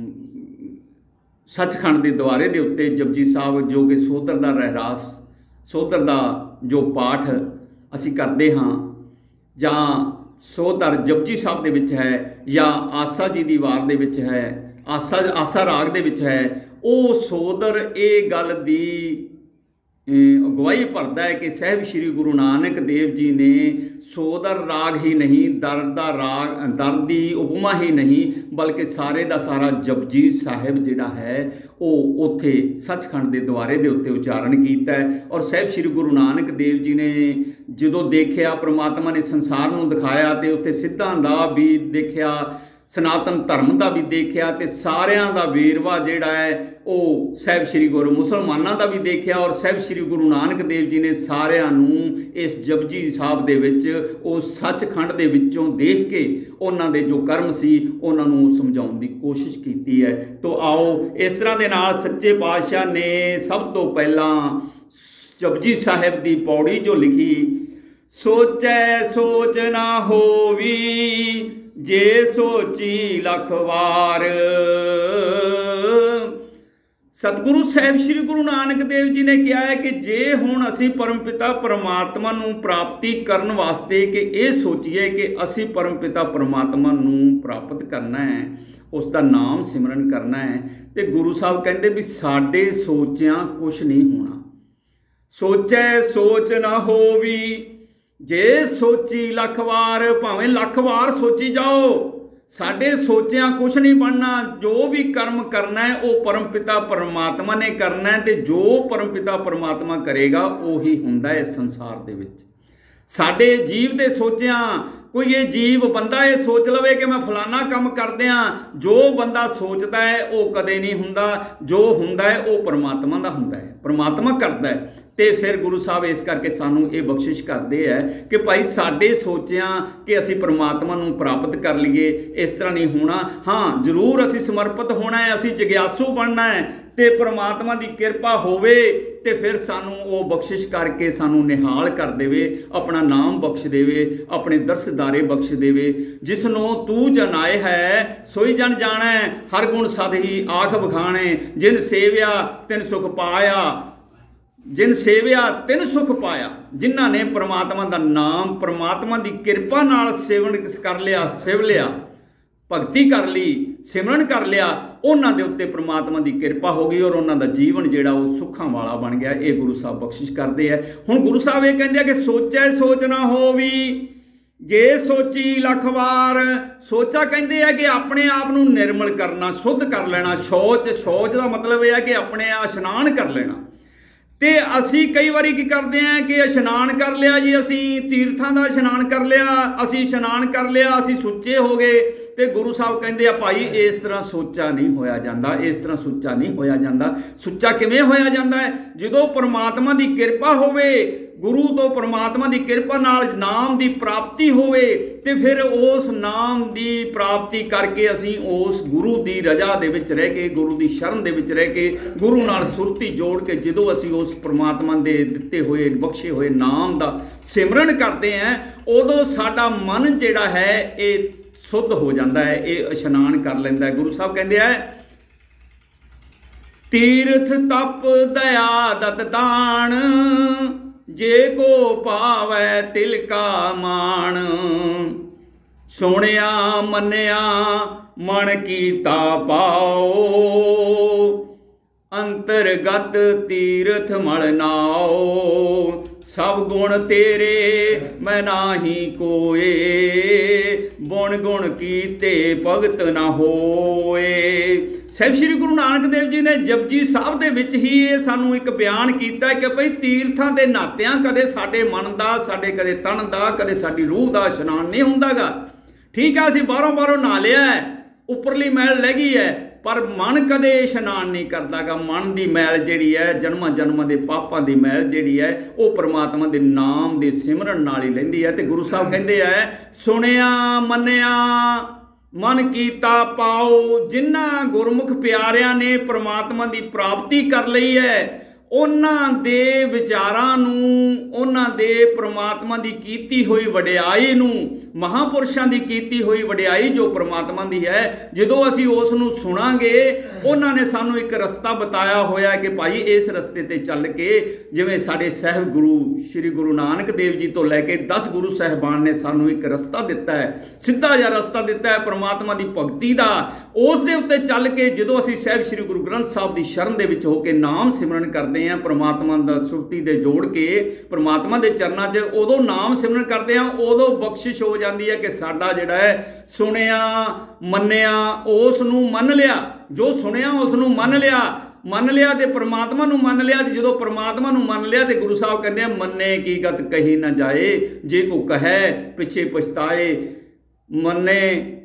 ਸੱਚਖੰਡ ਦੇ ਦੁਆਰੇ ਦੇ ਉੱਤੇ ਜਪਜੀ ਸਾਹਿਬ ਜੋ ਕਿ ਸੋਧਰ ਦਾ ਰਹਿਰਾਸ, ਸੋਧਰ ਦਾ ਜੋ ਪਾਠ ਅਸੀਂ ਕਰਦੇ ਹਾਂ ਜਾਂ ਸੋਧਰ ਜਪਜੀ ਸਾਹਿਬ ਦੇ ਵਿੱਚ ਹੈ ਜਾਂ ਆਸਾ ਜੀ ਦੀ ਵਾਰ ਦੇ ਵਿੱਚ ਹੈ, ਆਸਾ ਆਸਾ ਰਾਗ ਦੇ ਵਿੱਚ ਹੈ, ਉਹ ਸੋਧਰ ਇਹ ਗੱਲ ਦੀ ਅਗਵਾਈ ਭਰਦਾ ਹੈ ਕਿ ਸਾਹਿਬ ਸ਼੍ਰੀ ਗੁਰੂ ਨਾਨਕ ਦੇਵ ਜੀ ਨੇ ਸੋਦਰ ਰਾਗ ਹੀ ਨਹੀਂ, ਦਰ ਦਾ ਰਾਗ, ਦਰ ਦੀ ਉਪਮਾ ਹੀ ਨਹੀਂ, ਬਲਕਿ ਸਾਰੇ ਦਾ ਸਾਰਾ ਜਪਜੀ ਸਾਹਿਬ ਜਿਹੜਾ ਹੈ ਉਹ ਉੱਥੇ ਸੱਚਖੰਡ ਦੇ ਦੁਆਰੇ ਦੇ ਉੱਤੇ ਉਚਾਰਨ ਕੀਤਾ ਹੈ। ਔਰ ਸਾਹਿਬ ਸ਼੍ਰੀ ਗੁਰੂ ਨਾਨਕ ਦੇਵ ਜੀ ਨੇ ਜਦੋਂ ਦੇਖਿਆ, ਪ੍ਰਮਾਤਮਾ ਨੇ ਸੰਸਾਰ ਨੂੰ ਦਿਖਾਇਆ ਤੇ ਉੱਥੇ ਸਿੱਧਾਂ ਦਾ ਵੀ ਦੇਖਿਆ, ਸਨਾਤਨ ਧਰਮ ਦਾ ਵੀ ਦੇਖਿਆ, ਤੇ ਸਾਰਿਆਂ ਦਾ ਵੇਰਵਾ ਜਿਹੜਾ ਹੈ ਉਹ ਸਾਹਿਬ ਸ਼੍ਰੀ ਗੁਰੂ ਮੁਸਲਮਾਨਾਂ ਦਾ ਵੀ ਦੇਖਿਆ। ਔਰ ਸਾਹਿਬ ਸ਼੍ਰੀ ਗੁਰੂ ਨਾਨਕ ਦੇਵ ਜੀ ਨੇ ਸਾਰਿਆਂ ਨੂੰ ਇਸ ਜਪਜੀ ਸਾਹਿਬ ਦੇ ਵਿੱਚ ਉਹ ਸੱਚਖੰਡ ਦੇ ਵਿੱਚੋਂ ਦੇਖ ਕੇ ਉਹਨਾਂ ਦੇ ਜੋ ਕਰਮ ਸੀ ਉਹਨਾਂ ਨੂੰ ਸਮਝਾਉਣ ਦੀ ਕੋਸ਼ਿਸ਼ ਕੀਤੀ ਹੈ। ਤੋ ਆਓ ਇਸ ਤਰ੍ਹਾਂ ਦੇ ਨਾਲ ਸੱਚੇ ਪਾਤਸ਼ਾਹ ਨੇ ਸਭ ਤੋਂ ਪਹਿਲਾਂ ਜਪਜੀ ਸਾਹਿਬ ਦੀ ਪੌੜੀ ਜੋ ਲਿਖੀ, ਸੋਚੈ ਸੋਚ ਨਾ ਹੋਵੀ ਜੇ ਸੋਚੀ ਲੱਖ ਵਾਰ। ਸਤਿਗੁਰੂ ਸਾਹਿਬ ਸ਼੍ਰੀ ਗੁਰੂ ਨਾਨਕ ਦੇਵ ਜੀ ਨੇ ਕਿਹਾ ਹੈ ਕਿ ਜੇ ਹੁਣ ਅਸੀਂ ਪਰਮਪਿਤਾ ਪਰਮਾਤਮਾ ਨੂੰ ਪ੍ਰਾਪਤੀ ਕਰਨ ਵਾਸਤੇ ਕਿ ਇਹ ਸੋਚੀਏ ਕਿ ਅਸੀਂ ਪਰਮਪਿਤਾ ਪਰਮਾਤਮਾ ਨੂੰ ਪ੍ਰਾਪਤ ਕਰਨਾ ਹੈ, ਉਸ ਦਾ ਨਾਮ ਸਿਮਰਨ ਕਰਨਾ ਹੈ, ਤੇ ਗੁਰੂ ਸਾਹਿਬ ਕਹਿੰਦੇ ਵੀ ਸਾਡੇ ਸੋਚਿਆਂ ਕੁਛ ਨਹੀਂ ਹੋਣਾ। ਸੋਚੈ ਸੋਚ ਨਾ ਹੋਵੀ ਜੇ ਸੋਚੀ ਲੱਖ ਵਾਰ, ਭਾਵੇਂ ਲੱਖ ਵਾਰ ਸੋਚੀ ਜਾਓ, ਸਾਡੇ ਸੋਚਿਆਂ ਕੁਛ ਨਹੀਂ ਬਣਨਾ। ਜੋ ਵੀ ਕਰਮ ਕਰਨਾ ਹੈ ਉਹ ਪਰਮਪਿਤਾ ਪਰਮਾਤਮਾ ਨੇ ਕਰਨਾ ਹੈ, ਤੇ ਜੋ ਪਰਮਪਿਤਾ ਪਰਮਾਤਮਾ ਕਰੇਗਾ ਉਹੀ ਹੁੰਦਾ ਹੈ ਇਸ ਸੰਸਾਰ ਦੇ ਵਿੱਚ। ਸਾਡੇ ਜੀਵ ਦੇ ਸੋਚਿਆਂ, ਕੋਈ ਇਹ ਜੀਵ ਬੰਦਾ ਇਹ ਸੋਚ ਲਵੇ ਕਿ ਮੈਂ ਫਲਾਨਾ ਕੰਮ ਕਰਦਿਆਂ, ਜੋ ਬੰਦਾ ਸੋਚਦਾ ਹੈ ਉਹ ਕਦੇ ਨਹੀਂ ਹੁੰਦਾ। ਜੋ ਹੁੰਦਾ ਹੈ ਉਹ ਪਰਮਾਤਮਾ ਦਾ ਹੁੰਦਾ ਹੈ, ਪਰਮਾਤਮਾ ਕਰਦਾ ਹੈ। ਤੇ ਫਿਰ ਗੁਰੂ ਸਾਹਿਬ ਇਸ ਕਰਕੇ ਸਾਨੂੰ ਇਹ ਬਖਸ਼ਿਸ਼ ਕਰਦੇ ਹੈ ਕਿ ਭਾਈ ਸਾਡੇ ਸੋਚਿਆਂ ਕਿ ਅਸੀਂ ਪਰਮਾਤਮਾ ਨੂੰ ਪ੍ਰਾਪਤ ਕਰ ਲਈਏ, ਇਸ ਤਰ੍ਹਾਂ ਨਹੀਂ ਹੋਣਾ। ਹਾਂ, ਜ਼ਰੂਰ ਅਸੀਂ ਸਮਰਪਿਤ ਹੋਣਾ ਹੈ, ਅਸੀਂ ਜਗਿਆਸੂ ਬਣਨਾ ਹੈ, ਤੇ ਪਰਮਾਤਮਾ ਦੀ ਕਿਰਪਾ ਹੋਵੇ ਤੇ ਫਿਰ ਸਾਨੂੰ ਉਹ ਬਖਸ਼ਿਸ਼ ਕਰਕੇ ਸਾਨੂੰ ਨਿਹਾਲ ਕਰ ਦੇਵੇ, ਆਪਣਾ ਨਾਮ ਬਖਸ਼ ਦੇਵੇ, ਆਪਣੇ ਦਰਸਦਾਰੇ ਬਖਸ਼ ਦੇਵੇ। ਜਿਸ ਨੂੰ ਤੂੰ ਜਨਾਏ ਹੈ ਸੋਈ ਜਨ ਜਾਣੈ, ਹਰ ਗੁਣ ਸਦ ਹੀ ਆਖ ਬਖਾਣੈ, ਜਿਨ ਸੇਵਿਆ ਤਿਨ ਸੁਖ ਪਾਇਆ, ਜਿਨ ਸੇਵਿਆ ਤਿਨ ਸੁਖ ਪਾਇਆ। ਜਿਨ੍ਹਾਂ ਨੇ ਪਰਮਾਤਮਾ ਦਾ ਨਾਮ ਪਰਮਾਤਮਾ ਦੀ ਕਿਰਪਾ ਨਾਲ ਸੇਵਨ ਕਰ ਲਿਆ, ਸਿਵ ਲਿਆ, ਭਗਤੀ ਕਰ ਲਈ, ਸਿਮਰਨ ਕਰ ਲਿਆ, ਉਹਨਾਂ ਦੇ ਉੱਤੇ ਪਰਮਾਤਮਾ ਦੀ ਕਿਰਪਾ ਹੋ ਗਈ ਔਰ ਉਹਨਾਂ ਦਾ ਜੀਵਨ ਜਿਹੜਾ ਉਹ ਸੁੱਖਾਂ ਵਾਲਾ ਬਣ ਗਿਆ। ਇਹ ਗੁਰੂ ਸਾਹਿਬ ਬਖਸ਼ਿਸ਼ ਕਰਦੇ ਹੈ। ਹੁਣ ਗੁਰੂ ਸਾਹਿਬ ਇਹ ਕਹਿੰਦੇ ਆ ਕਿ ਸੋਚੈ ਸੋਚ ਨਾ ਹੋਵੀ ਜੇ ਸੋਚੀ ਲੱਖ ਵਾਰ। ਸੋਚਾ ਕਹਿੰਦੇ ਆ ਕਿ ਆਪਣੇ ਆਪ ਨੂੰ ਨਿਰਮਲ ਕਰਨਾ, ਸ਼ੁੱਧ ਕਰ ਲੈਣਾ। ਸ਼ੌਚ, ਸ਼ੌਚ ਦਾ ਮਤਲਬ ਇਹ ਹੈ ਕਿ ਆਪਣੇ ਆਪ ਇਸ਼ਨਾਨ ਕਰ ਲੈਣਾ। ਤੇ ਅਸੀਂ ਕਈ ਵਾਰੀ ਕੀ ਕਰਦੇ ਹਾਂ ਕਿ ਇਸ਼ਨਾਨ ਕਰ ਲਿਆ ਜੀ, ਅਸੀਂ ਤੀਰਥਾਂ ਦਾ ਇਸ਼ਨਾਨ ਕਰ ਲਿਆ, ਅਸੀਂ ਇਸ਼ਨਾਨ ਕਰ ਲਿਆ, ਅਸੀਂ ਸੁੱਚੇ ਹੋ ਗਏ। ਤੇ ਗੁਰੂ ਸਾਹਿਬ ਕਹਿੰਦੇ ਆ ਭਾਈ ਇਸ ਤਰ੍ਹਾਂ ਸੋਚਾ ਨਹੀਂ ਹੋਇਆ ਜਾਂਦਾ, ਇਸ ਤਰ੍ਹਾਂ ਸੁੱਚਾ ਨਹੀਂ ਹੋਇਆ ਜਾਂਦਾ। ਸੁੱਚਾ ਕਿਵੇਂ ਹੋਇਆ ਜਾਂਦਾ ਹੈ? ਜਦੋਂ ਪਰਮਾਤਮਾ ਦੀ ਕਿਰਪਾ ਹੋਵੇ, ਗੁਰੂ ਤੋਂ ਪਰਮਾਤਮਾ ਦੀ ਕਿਰਪਾ ਨਾਲ ਨਾਮ ਦੀ ਪ੍ਰਾਪਤੀ ਹੋਵੇ, ਤੇ ਫਿਰ ਉਸ ਨਾਮ ਦੀ ਪ੍ਰਾਪਤੀ ਕਰਕੇ ਅਸੀਂ ਉਸ ਗੁਰੂ ਦੀ ਰਜ਼ਾ ਦੇ ਵਿੱਚ ਰਹਿ ਕੇ, ਗੁਰੂ ਦੀ ਸ਼ਰਨ ਦੇ ਵਿੱਚ ਰਹਿ ਕੇ, ਗੁਰੂ ਨਾਲ ਸੁਰਤੀ ਜੋੜ ਕੇ ਜਦੋਂ ਅਸੀਂ ਉਸ ਪਰਮਾਤਮਾ ਦੇ ਦਿੱਤੇ ਹੋਏ ਬਖਸ਼ੇ ਹੋਏ ਨਾਮ ਦਾ ਸਿਮਰਨ ਕਰਦੇ ਹਾਂ, ਉਦੋਂ ਸਾਡਾ ਮਨ ਜਿਹੜਾ ਹੈ ਇਹ ਸ਼ੁੱਧ ਹੋ ਜਾਂਦਾ ਹੈ, ਇਹ ਇਸ਼ਨਾਨ ਕਰ ਲੈਂਦਾ ਹੈ। ਗੁਰੂ ਸਾਹਿਬ ਕਹਿੰਦੇ ਆ ਤੀਰਥ ਤਪ ਦਇਆ ਦਤ ਦਾਨ, ਜੇ ਕੋ ਪਾਵੈ ਤਿਲ ਕਾ ਮਾਣ। ਸੁਣਿਆ ਮੰਨਿਆ ਮਨ ਕੀਤਾ ਪਾਓ, ਅੰਤਰਗਤ ਤੀਰਥ ਮਲ ਨਾਓ। ਸਭ ਗੁਣ ਤੇਰੇ ਮੈਂ ਨਾਹੀ ਕੋਏ, ਗੁਣ ਗੁਣ ਕੀਤੇ ਭਗਤ ਨਾ ਹੋਏ। ਸਾਹਿਬ ਸ਼੍ਰੀ ਗੁਰੂ ਨਾਨਕ ਦੇਵ ਜੀ ਨੇ ਜਪਜੀ ਸਾਹਿਬ ਦੇ ਵਿੱਚ ਹੀ ਇਹ ਸਾਨੂੰ ਇੱਕ ਬਿਆਨ ਕੀਤਾ ਕਿ ਭਈ ਤੀਰਥਾਂ ਦੇ ਨਾਤਿਆਂ ਕਦੇ ਸਾਡੇ ਮਨ ਦਾ, ਸਾਡੇ ਕਦੇ ਤਨ ਦਾ, ਕਦੇ ਸਾਡੀ ਰੂਹ ਦਾ ਇਸ਼ਨਾਨ ਨਹੀਂ ਹੁੰਦਾਗਾ। ਠੀਕ ਆ, ਅਸੀਂ ਬਾਹਰੋਂ ਬਾਹਰੋਂ ਨਹਾ ਲਿਆ, ਉੱਪਰਲੀ ਮੈਲ ਲੈ ਗਈ ਹੈ, ਪਰ ਮਨ ਕਦੇ ਇਸ਼ਨਾਨ ਨਹੀਂ ਕਰਦਾਗਾ। ਮਨ ਦੀ ਮੈਲ ਜਿਹੜੀ ਹੈ, ਜਨਮਾਂ ਜਨਮਾਂ ਦੇ ਪਾਪਾਂ ਦੀ ਮੈਲ ਜਿਹੜੀ ਹੈ, ਉਹ ਪਰਮਾਤਮਾ ਦੇ ਨਾਮ ਦੇ ਸਿਮਰਨ ਨਾਲ ਹੀ ਲੈਂਦੀ ਹੈ। ਤੇ ਗੁਰੂ ਸਾਹਿਬ ਕਹਿੰਦੇ ਆ ਸੁਣਿਆ ਮੰਨਿਆ ਮਨ ਕੀਤਾ ਪਾਓ। ਜਿਨ੍ਹਾਂ ਗੁਰਮੁਖ ਪਿਆਰਿਆਂ ਨੇ ਪਰਮਾਤਮਾ ਦੀ ਪ੍ਰਾਪਤੀ ਕਰ ਲਈ ਹੈ, ਉਹਨਾਂ ਦੇ ਵਿਚਾਰਾਂ ਨੂੰ, ਉਹਨਾਂ ਦੇ ਪਰਮਾਤਮਾ ਦੀ ਕੀਤੀ ਹੋਈ ਵਡਿਆਈ ਨੂੰ, ਮਹਾਂਪੁਰਸ਼ਾਂ ਦੀ ਕੀਤੀ ਹੋਈ ਵਡਿਆਈ ਜੋ ਪਰਮਾਤਮਾ ਦੀ ਹੈ, ਜਦੋਂ ਅਸੀਂ ਉਸ ਨੂੰ ਸੁਣਾਂਗੇ, ਉਹਨਾਂ ਨੇ ਸਾਨੂੰ ਇੱਕ ਰਸਤਾ ਬਤਾਇਆ ਹੋਇਆ ਕਿ ਭਾਈ ਇਸ ਰਸਤੇ ਤੇ ਚੱਲ ਕੇ, ਜਿਵੇਂ ਸਾਡੇ ਸਾਹਿਬ ਗੁਰੂ ਸ਼੍ਰੀ ਗੁਰੂ ਨਾਨਕ ਦੇਵ ਜੀ ਤੋਂ ਲੈ ਕੇ ਦਸ ਗੁਰੂ ਸਾਹਿਬਾਨ ਨੇ ਸਾਨੂੰ ਇੱਕ ਰਸਤਾ ਦਿੱਤਾ ਹੈ, ਸਿੱਧਾ ਜਿਹਾ ਰਸਤਾ ਦਿੱਤਾ ਹੈ ਪਰਮਾਤਮਾ ਦੀ ਭਗਤੀ ਦਾ। ਉਸ ਦੇ ਉੱਤੇ ਚੱਲ ਕੇ ਜਦੋਂ ਅਸੀਂ ਸਾਹਿਬ ਸ਼੍ਰੀ ਗੁਰੂ ਗ੍ਰੰਥ ਸਾਹਿਬ ਦੀ ਸ਼ਰਨ ਦੇ ਵਿੱਚ ਹੋ ਕੇ ਨਾਮ ਸਿਮਰਨ ਕਰਦੇ करते हैं परमात्मा दा सुरती दे जोड़ के परमात्मा दे चरनां 'च उदों नाम सिमरन करते हैं, उदों बख्शिश हो जाती है कि साडा जिहड़ा है सुनिया मन्निया उस नूं मन लिया, जो सुनिया उस नूं मन लिया, मन लिया तो परमात्मा नूं मन लिया। तो जो परमात्मा नूं मन लिया तो गुरु साहब कहते हैं मन्ने की गत कही ना जाए, जे को कहे पिछे पछताए, मन्ने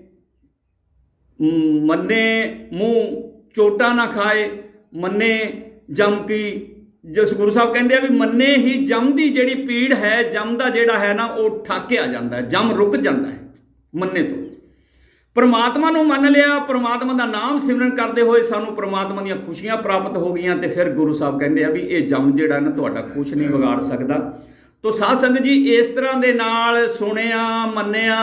मन्ने मुँह चोटा ना खाए, मन्ने जम की, जिस गुरु साहब कहते हैं भी मन्ने ही जम की जिहड़ी पीड़ है, जम का जिहड़ा है ना वो ठाकिया जाता है, जम रुक जाता है मन्ने तो। परमात्मा नूं मन लिया, परमात्मा का नाम सिमरन करते हुए सानू परमात्मा दी खुशियां प्राप्त हो गई, तो फिर गुरु साहब कहते हैं भी ये जम जिहड़ा ना तुहाडा कुछ नहीं बिगाड़ सकता। तो साध संगत जी इस तरह दे नाल सुनिया मन्निया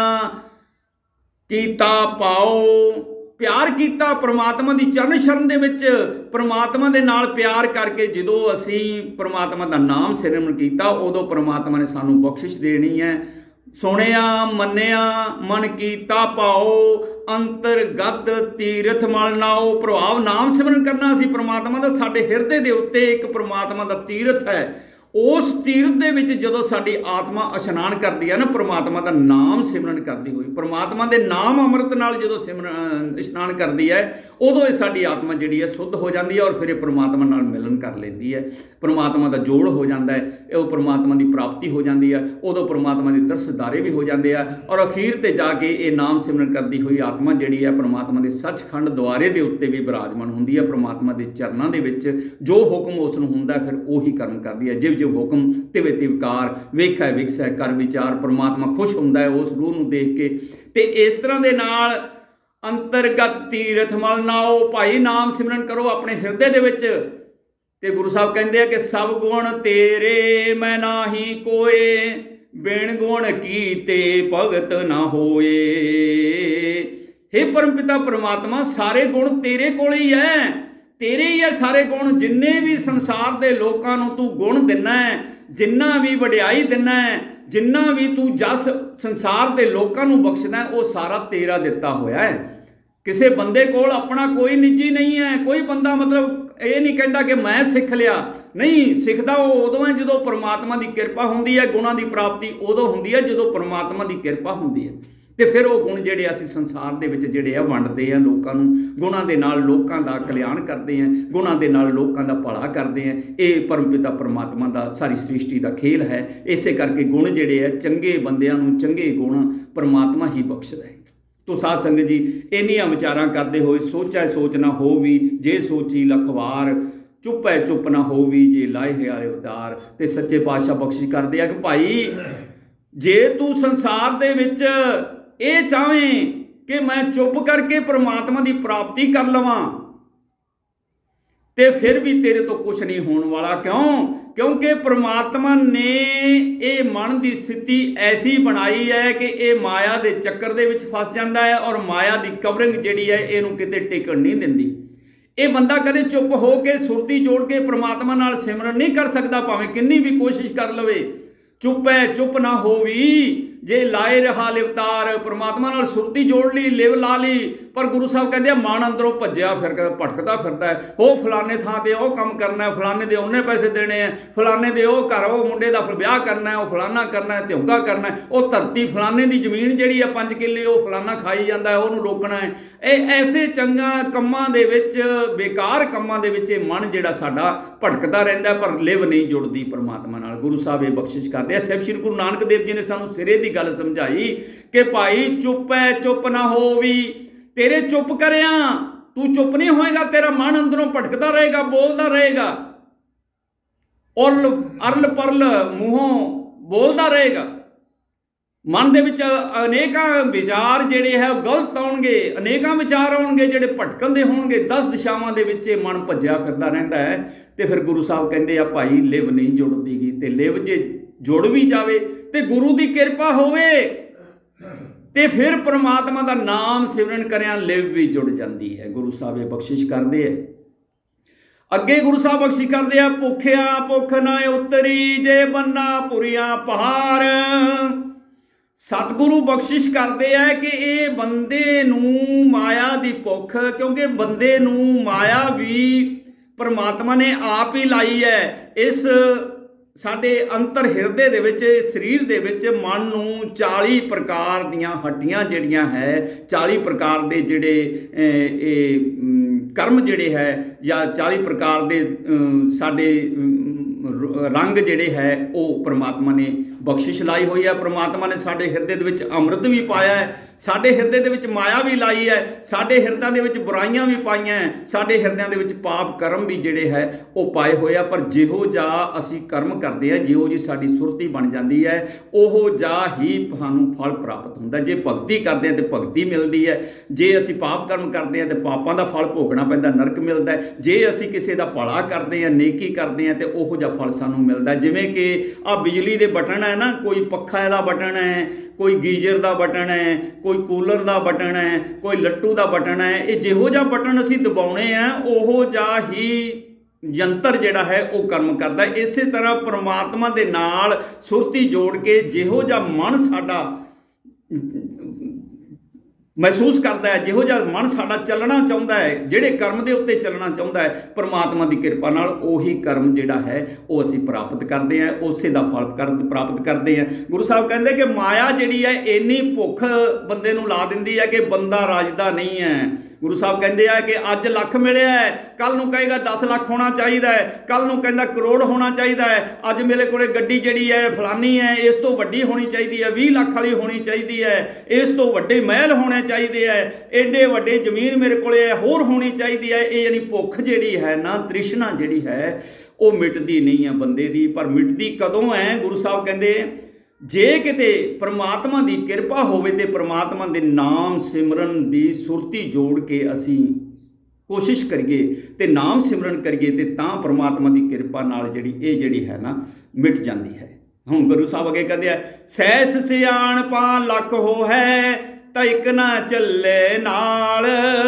कीता पाओ, प्यार किया परमात्मा की चरण शरण दे विच, परमात्मा दे नाल प्यार करके जदों असी परमात्मा का नाम सिमरन किया उदों परमात्मा ने सानू बख्शिश देनी है। सुनिया मन्निया मन कीता पाओ, अंतरगत तीरथ मल नाओ। प्रभाव नाम सिमरन करना असी परमात्मा का साडे हिरदे दे उत्ते एक परमात्मा का तीरथ है। उस तीरथ दे विच जदों साडी आत्मा इशनान करती है ना परमात्मा का नाम सिमरन करती हुई, परमात्मा के नाम अमृत नाल जदों सिमरन इशनान करती है उदों ये साडी आत्मा जिहड़ी है शुद्ध हो जाती है और फिर ये परमात्मा नाल मिलन कर लेती है, परमात्मा का जोड़ हो जाता है, वो परमात्मा की प्राप्ति हो जाती है, उदों परमात्मा के दरसदारे भी हो जाते हैं और अखीर ते जाके ये नाम सिमरन करती हुई आत्मा जिहड़ी है परमात्मा के सचखंड द्वारे के उत्ते भी विराजमान होंदी है। परमात्मा के चरणों के विच जो हुक्म उस नूं हुंदा फिर उही कर्म करती है, जिव जिव हुक्म तिवे तिवकार वेखै विकसै कर विचार। परमात्मा खुश हुंदा है उस रूह नूं देख के। ते इस तरह दे नाल अंतरगत तीरथ मल नाओ, भाई नाम सिमरन करो अपने हिरदे दे विच। ते गुरु साहब कहते हैं कि सब गुण तेरे मैं नाही कोए, बिन गुण कीते भगत ना होए। हे परमपिता परमात्मा सारे गुण तेरे कोल ही है, तेरे ही है सारे गुण। जिन्ने भी संसार के लोगों को तू गुण दिना है, जिन्ना भी वडियाई दिना है, जिन्ना भी तू जस संसार के लोगों को बख्शदा है वो सारा तेरा दिता होया है। किसी बंदे कोल अपना कोई निजी नहीं है, कोई बंदा मतलब ये नहीं कहता कि मैं सिख लिया, नहीं सिखता वो उदों है जो परमात्मा की कृपा होंदी है। गुणों की प्राप्ति उदों होंदी है जो परमात्मा की कृपा होंदी है। तो फिर वो गुण जिहड़े असीं संसार दे विच जिहड़े आ वंडदे हैं लोकां नूं, गुणां दे नाल लोकां दा कल्याण करते हैं, गुणां दे नाल लोकां दा भला करते हैं। ये परमपिता परमात्मा दा सारी सृष्टि दा खेल है। इसे करके गुण जिहड़े है चंगे बंदियां नूं चंगे गुण परमात्मा ही बख्शदा है। तो साध संगत जी इन्नियां विचारां करते हुए सोचै सोच ना हो भी जे सोची लख वार, चुप है चुप ना हो भी जे लाए हियाले उतार। ते सच्चे पातशाह बख्शिश करते हैं कि भाई जे तू संसार दे विच ये चाहें कि मैं चुप करके परमात्मा की प्राप्ति कर लवां ते फिर भी तेरे तो कुछ नहीं होने वाला। क्यों? क्योंकि परमात्मा ने ये मन की स्थिति ऐसी बनाई है कि ये माया के चक्कर दे विच फस जाता है और माया की कवरिंग जिहड़ी है इहनूं किते टिकण नहीं दिंदी। ये बंदा कदे चुप हो के सुरती जोड़ के परमात्मा नाल सिमरन नहीं कर सकता, भावें किन्नी भी कोशिश कर लवे। चुप है चुप ना होवी जे लाए रहा लिवतार, परमात्मा नाल सुरती जोड़ ली लिव ला ली, पर गुरु साहब कहते हैं मन अंदरों भज्या फिर भटकता फिरता है। हो फलाने थां ते वो काम करना है, फलाने दे उन्ने पैसे देने हैं, फलाने दे वो घर वो मुंडे का ब्याह करना है, वो फलाना करना है, त्योंका करना है, वो धरती फलाने की जमीन जिहड़ी है पंज किले वो फलाना खाई जाता है, उहनूं रोकना है। ये ऐसे चंगा कम्मां दे विच बेकार कम्मां दे विच मन जिहड़ा साडा भटकदा रहिंदा पर लिव नहीं जुड़दी परमात्मा नाल। गुरु साहब ये बख्शिश करते हैं। साहिब श्री गुरु नानक देव जी ने सानूं सिरे दी गल समझाई कि भाई चुप है चुप ना हो भी, तेरे चुप करिया तू चुप नहीं होएगा, तेरा मन अंदरों भटकता रहेगा, बोलता रहेगा, और अरल परल मूहों बोलता रहेगा। मन दे विच अनेकां विचार जिहड़े है गलत आउणगे, अनेकां विचार आउणगे जिहड़े भटकण दे होणगे, दस दिशावां दे विच मन भज्जिया फिरदा रहिंदा है। ते फिर गुरु साहब कहंदे आ भाई लिव नहीं जुड़दीगी, ते लिव जे जुड़ भी जावे ते गुरु की कृपा होवे ते फिर परमात्मा का नाम सिमरन करिया लिव भी जुड़ जाती है। गुरु साहब ये बख्शिश करते हैं। अगे गुरु साहब बख्शिश करते हैं, भुखिया भुख ना उतरी जे बन्ना पुरिया पहाड़। सतगुरु बख्शिश करते हैं कि ये बंदे नूं माया की भुख, क्योंकि बंदे नूं माया भी परमात्मा ने आप ही लाई है। इस साडे अंतर हिरदे दे विच शरीर दे विच मन नूं चाली प्रकार दीयां हड्डियां जिहड़ियां है, चाली प्रकार दे जिहड़े कर्म जिहड़े है या चाली प्रकार दे साडे रंग जिहड़े है वो परमात्मा ने बख्शिश लाई हुई है। परमात्मा ने साडे हिरदे दे विच अमृत भी पाया है, साडे हिरदे दे विच माया भी लाई है, साडे हिरदां दे विच बुराइयां भी पाईयां है, साडे हिरदियां दे विच पाप कर्म भी जिहड़े है वो पाए होए आ। पर जिहो जा असीं कर्म करदे आ, जिहो जी साडी सुरती बन जांदी है, ओहो जा ही सानूं फल प्राप्त हुंदा। जे भगती करदे आ ते भगती मिलदी है, जे असीं पाप कर्म करदे आ ते पापां दा फल भोगना पैंदा, नरक मिलदा है। जे असीं किसी दा भला करदे आ, नेकी करदे आ ते ओहो जिहा फल सानूं मिलदा। जिवें कि आ बिजली दे बटन है ना, कोई पक्खा दा बटन है, कोई गीजर का बटन है, कोई कूलर का बटन है, कोई लट्टू का बटन है। ये जिहो जिहा बटन असीं दबाउणे आ ओहो जिहा ही यंत्र जिहड़ा है वो कर्म करदा है। इसे तरह परमात्मा दे नाल सुरती जोड़ के जिहो जिहा मन साडा महसूस करता है, जिहो जिहा मन साडा चलना चाहुंदा है, जिहड़े कर्म दे उत्ते चलना चाहुंदा है, परमात्मा की कृपा नाल उही कर्म जिहड़ा है वो असीं प्राप्त करते हैं, उसे दा फल कर प्राप्त करते हैं। गुरु साहब कहते कि माया जिहड़ी है इन्नी भुख बंदे नूं ला दिंदी है कि बंदा राजदा नहीं है। गुरु साहब कहते हैं कि अज लख मिलिया है, कल नूं कहेगा दस लख होना चाहिए है, कल नूं कहंदा करोड़ होना चाहिए है, अज मेरे कोले गड्डी जिहड़ी है फलानी है, इस तो वड्डी होनी चाहिए है, बीस लख वाली होनी चाहिए है, इस तो वड्डे महल होने चाहिए है, एडे वड्डे जमीन मेरे कोले होर होनी चाहिए है। ये यानी भुख जिहड़ी है ना, तृष्णा जिहड़ी है वो मिटदी नहीं है बंदे दी। पर मिटदी कदों है? गुरु साहब कहते जे किते परमात्मा की किरपा होवे ते परमात्मा के नाम सिमरन की सुरती जोड़ के असी कोशिश करिए ते नाम सिमरन करिए ते तां परमात्मा की किरपा नाल जिहड़ी ये जिहड़ी है ना मिट जाती है। हुण गुरु साहब अगे कहते हैं, सैस सियाणपा लख हो है तां इक ना चले नाल।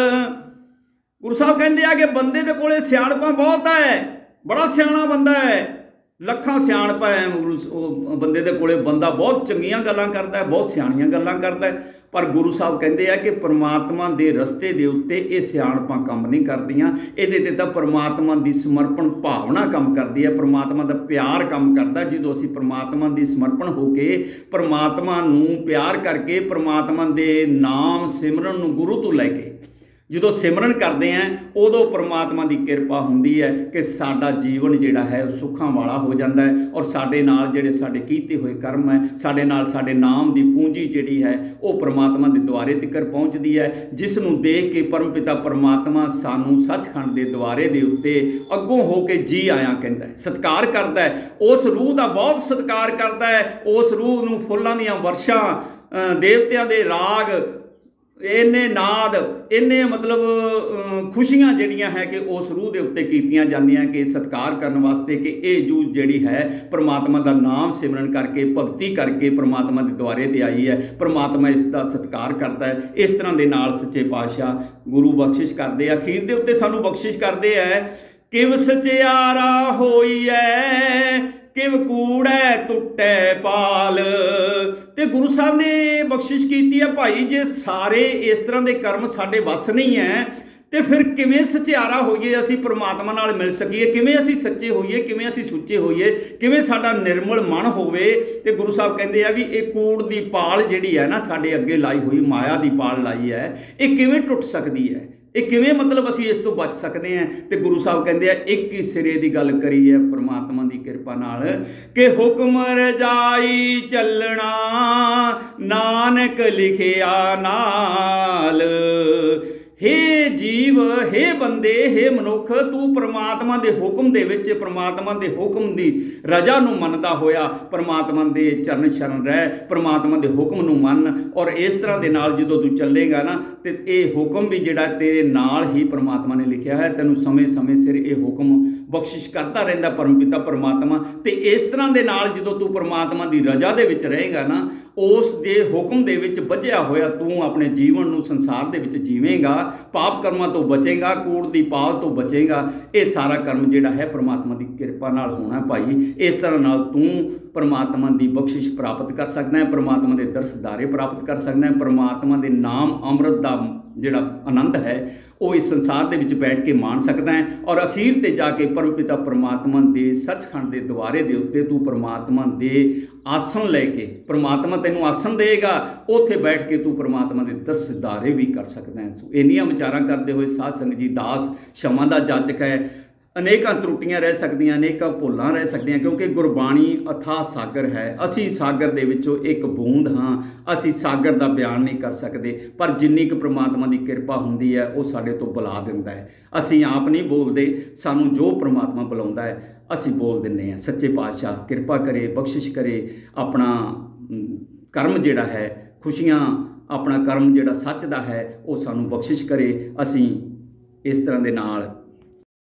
गुरु साहब कहते हैं कि बंदे दे कोले सियाणपा बहुत है, बड़ा सियाणा बंदा है, लखां सियाणपा है बंदे दे कोले, बंदा बहुत चंगियां गल्लां करदा है, बहुत सियाणियां गल्लां करदा है। पर गुरु साहब कहते हैं कि परमात्मा के रस्ते के उत्ते ये सियाणपां काम नहीं करदियां, इहदे ते तां परमात्मा की समर्पण भावना काम करदी है, परमात्मा का प्यार काम करदा। जदों असीं परमात्मा की समर्पण होके परमात्मा नूं प्यार करके परमात्मा के नाम सिमरन नूं गुरु तो लैके जो सिमरन करते हैं उदों परमात्मा की किरपा होंदी है कि साडा जीवन जिहड़ा है सुखां वाला हो जाता है, और साडे नाल जिहड़े साडे कीते हुए कर्म है, साडे नाल साडे नाम की पूंजी जिहड़ी है वो परमात्मा के द्वारे तक पहुँचती है, जिसनूं देख के परम पिता परमात्मा सानूं सचखंड के द्वारे के उत्ते अगों हो के जी आया कहता है, सत्कार करता है, उस रूह का बहुत सत्कार करता है, उस रूह नूं फुल्लां दीयां वर्षां देवतियां दे राग इन्ने नाद इन्ने मतलब खुशियां जिहड़ियां है कि उस रूह के उत्ते कीतियां जांदियां कि सत्कार करने वास्ते कि ये जूझ जिहड़ी है परमात्मा का नाम सिमरन करके भगती करके परमात्मा के द्वारे ते आई है, परमात्मा इसका सत्कार करता है। इस तरह के नाल सच्चे पातशाह गुरु बख्शिश करते अखीर के उत्ते सानू बख्शिश करते हैं, किव सचियारा होई है किव कूड़े टुटे पाल। ते गुरु साहब ने बख्शिश की है भाई जे सारे इस तरह के कर्म साडे वस नहीं है तो फिर किवें सचियारा होइए, असी परमात्मा नाल मिल सकीए, किवें असी सच्चे होइए, किवें असी सुच्चे होइए, किवें साडा निर्मल मन होवे। ते गुरु साहब कहते हैं भी ये कूड़ की पाल जिहड़ी है ना साडे अगे लाई हुई माया की पाल लाई है, ये किवें टुट सकती है, ये किवें मतलब असी इस तो बच सकते हैं। तो गुरु साहब कहते हैं एक ही सिरे की गल करी है परमात्मा की कृपा नाल कि हुक्म रजाई चलना नानक लिखिया नाल। हे जीव हे बंदे हे मनुख तू परमात्मा के हुक्म दे विच परमात्मा के हुक्म की रजा नूं मनदा होया परमात्मा के चरण शरण रह, परमात्मा के हुक्म नूं मन, और इस तरह के नाल जदों तू चलेगा ना तो ये हुक्म भी जिहड़ा तेरे नाल ही परमात्मा ने लिखिया है, तैनूं समय समय सिर ये हुक्म बख्शिश करता रहिंदा परम पिता परमात्मा। तो इस तरह के नाल जदों तू परमात्मा की रजा दे विच रहेगा ना, उस दे हुक्म दे विच बझिया होया तू अपने जीवन नूं संसार दे विच जीवेगा, पाप कर्मां तो बचेगा, कूड़ दी पाल तो बचेगा। ये सारा कर्म जिहड़ा है परमात्मा की कृपा नाल होना भाई। इस तरह नाल तू परमात्मा की बख्शिश प्राप्त कर सकदा है, परमात्मा के दर्शदारे प्राप्त कर सकदा है, परमात्मा के नाम अमृत का ਜਿਹੜਾ ਆਨੰਦ ਹੈ ਉਹ ਇਸ ਸੰਸਾਰ ਦੇ ਵਿੱਚ ਬੈਠ ਕੇ ਮਾਣ ਸਕਦਾ ਹੈ। ਔਰ ਅਖੀਰ ਤੇ ਜਾ ਕੇ ਪਰਮਪਿਤਾ ਪਰਮਾਤਮਾ ਦੇ ਸੱਚਖੰਡ ਦੇ ਦੁਆਰੇ ਦੇ ਉੱਤੇ ਤੂੰ ਪਰਮਾਤਮਾ ਦੇ ਆਸਣ ਲੈ ਕੇ, ਪਰਮਾਤਮਾ ਤੈਨੂੰ ਆਸਣ ਦੇਗਾ, ਉੱਥੇ ਬੈਠ ਕੇ ਤੂੰ ਪਰਮਾਤਮਾ ਦੇ ਦਰਸ ਦਿਦਾਰੇ ਵੀ ਕਰ ਸਕਦਾ ਹੈ। ਸੋ ਇੰਨੀਆਂ ਵਿਚਾਰਾਂ ਕਰਦੇ ਹੋਏ ਸਾਧ ਸੰਗਤ ਜੀ, ਦਾਸ क्षमा ਦਾ ਜਾਚਕ ਹੈ। ਅਨੇਕਾਂ ਤਰੁੱਟੀਆਂ ਰਹਿ ਸਕਦੀਆਂ, ਅਨੇਕਾਂ ਭੁੱਲਾਂ ਰਹਿ ਸਕਦੀਆਂ, ਕਿਉਂਕਿ ਗੁਰਬਾਣੀ ਅਥਾਹ ਸਾਗਰ ਹੈ। ਅਸੀਂ ਸਾਗਰ ਦੇ ਵਿੱਚੋਂ ਇੱਕ ਬੂੰਦ ਹਾਂ। ਅਸੀਂ ਸਾਗਰ ਦਾ ਬਿਆਨ ਨਹੀਂ ਕਰ ਸਕਦੇ, ਪਰ ਜਿੰਨੀ ਕੁ ਪ੍ਰਮਾਤਮਾ ਦੀ ਕਿਰਪਾ ਹੁੰਦੀ ਹੈ ਉਹ ਸਾਡੇ ਤੋਂ ਬੁਲਾ ਦਿੰਦਾ ਹੈ। ਅਸੀਂ ਆਪ ਨਹੀਂ ਬੋਲਦੇ, ਸਾਨੂੰ ਜੋ ਪ੍ਰਮਾਤਮਾ ਬੁਲਾਉਂਦਾ ਹੈ ਅਸੀਂ ਬੋਲ ਦਿੰਦੇ ਹਾਂ। ਸੱਚੇ ਪਾਤਸ਼ਾਹ ਕਿਰਪਾ ਕਰੇ, ਬਖਸ਼ਿਸ਼ ਕਰੇ, ਆਪਣਾ ਕਰਮ ਜਿਹੜਾ ਹੈ, ਖੁਸ਼ੀਆਂ, ਆਪਣਾ ਕਰਮ ਜਿਹੜਾ ਸੱਚ ਦਾ ਹੈ ਉਹ ਸਾਨੂੰ ਬਖਸ਼ਿਸ਼ ਕਰੇ। ਅਸੀਂ ਇਸ ਤਰ੍ਹਾਂ ਦੇ ਨਾਲ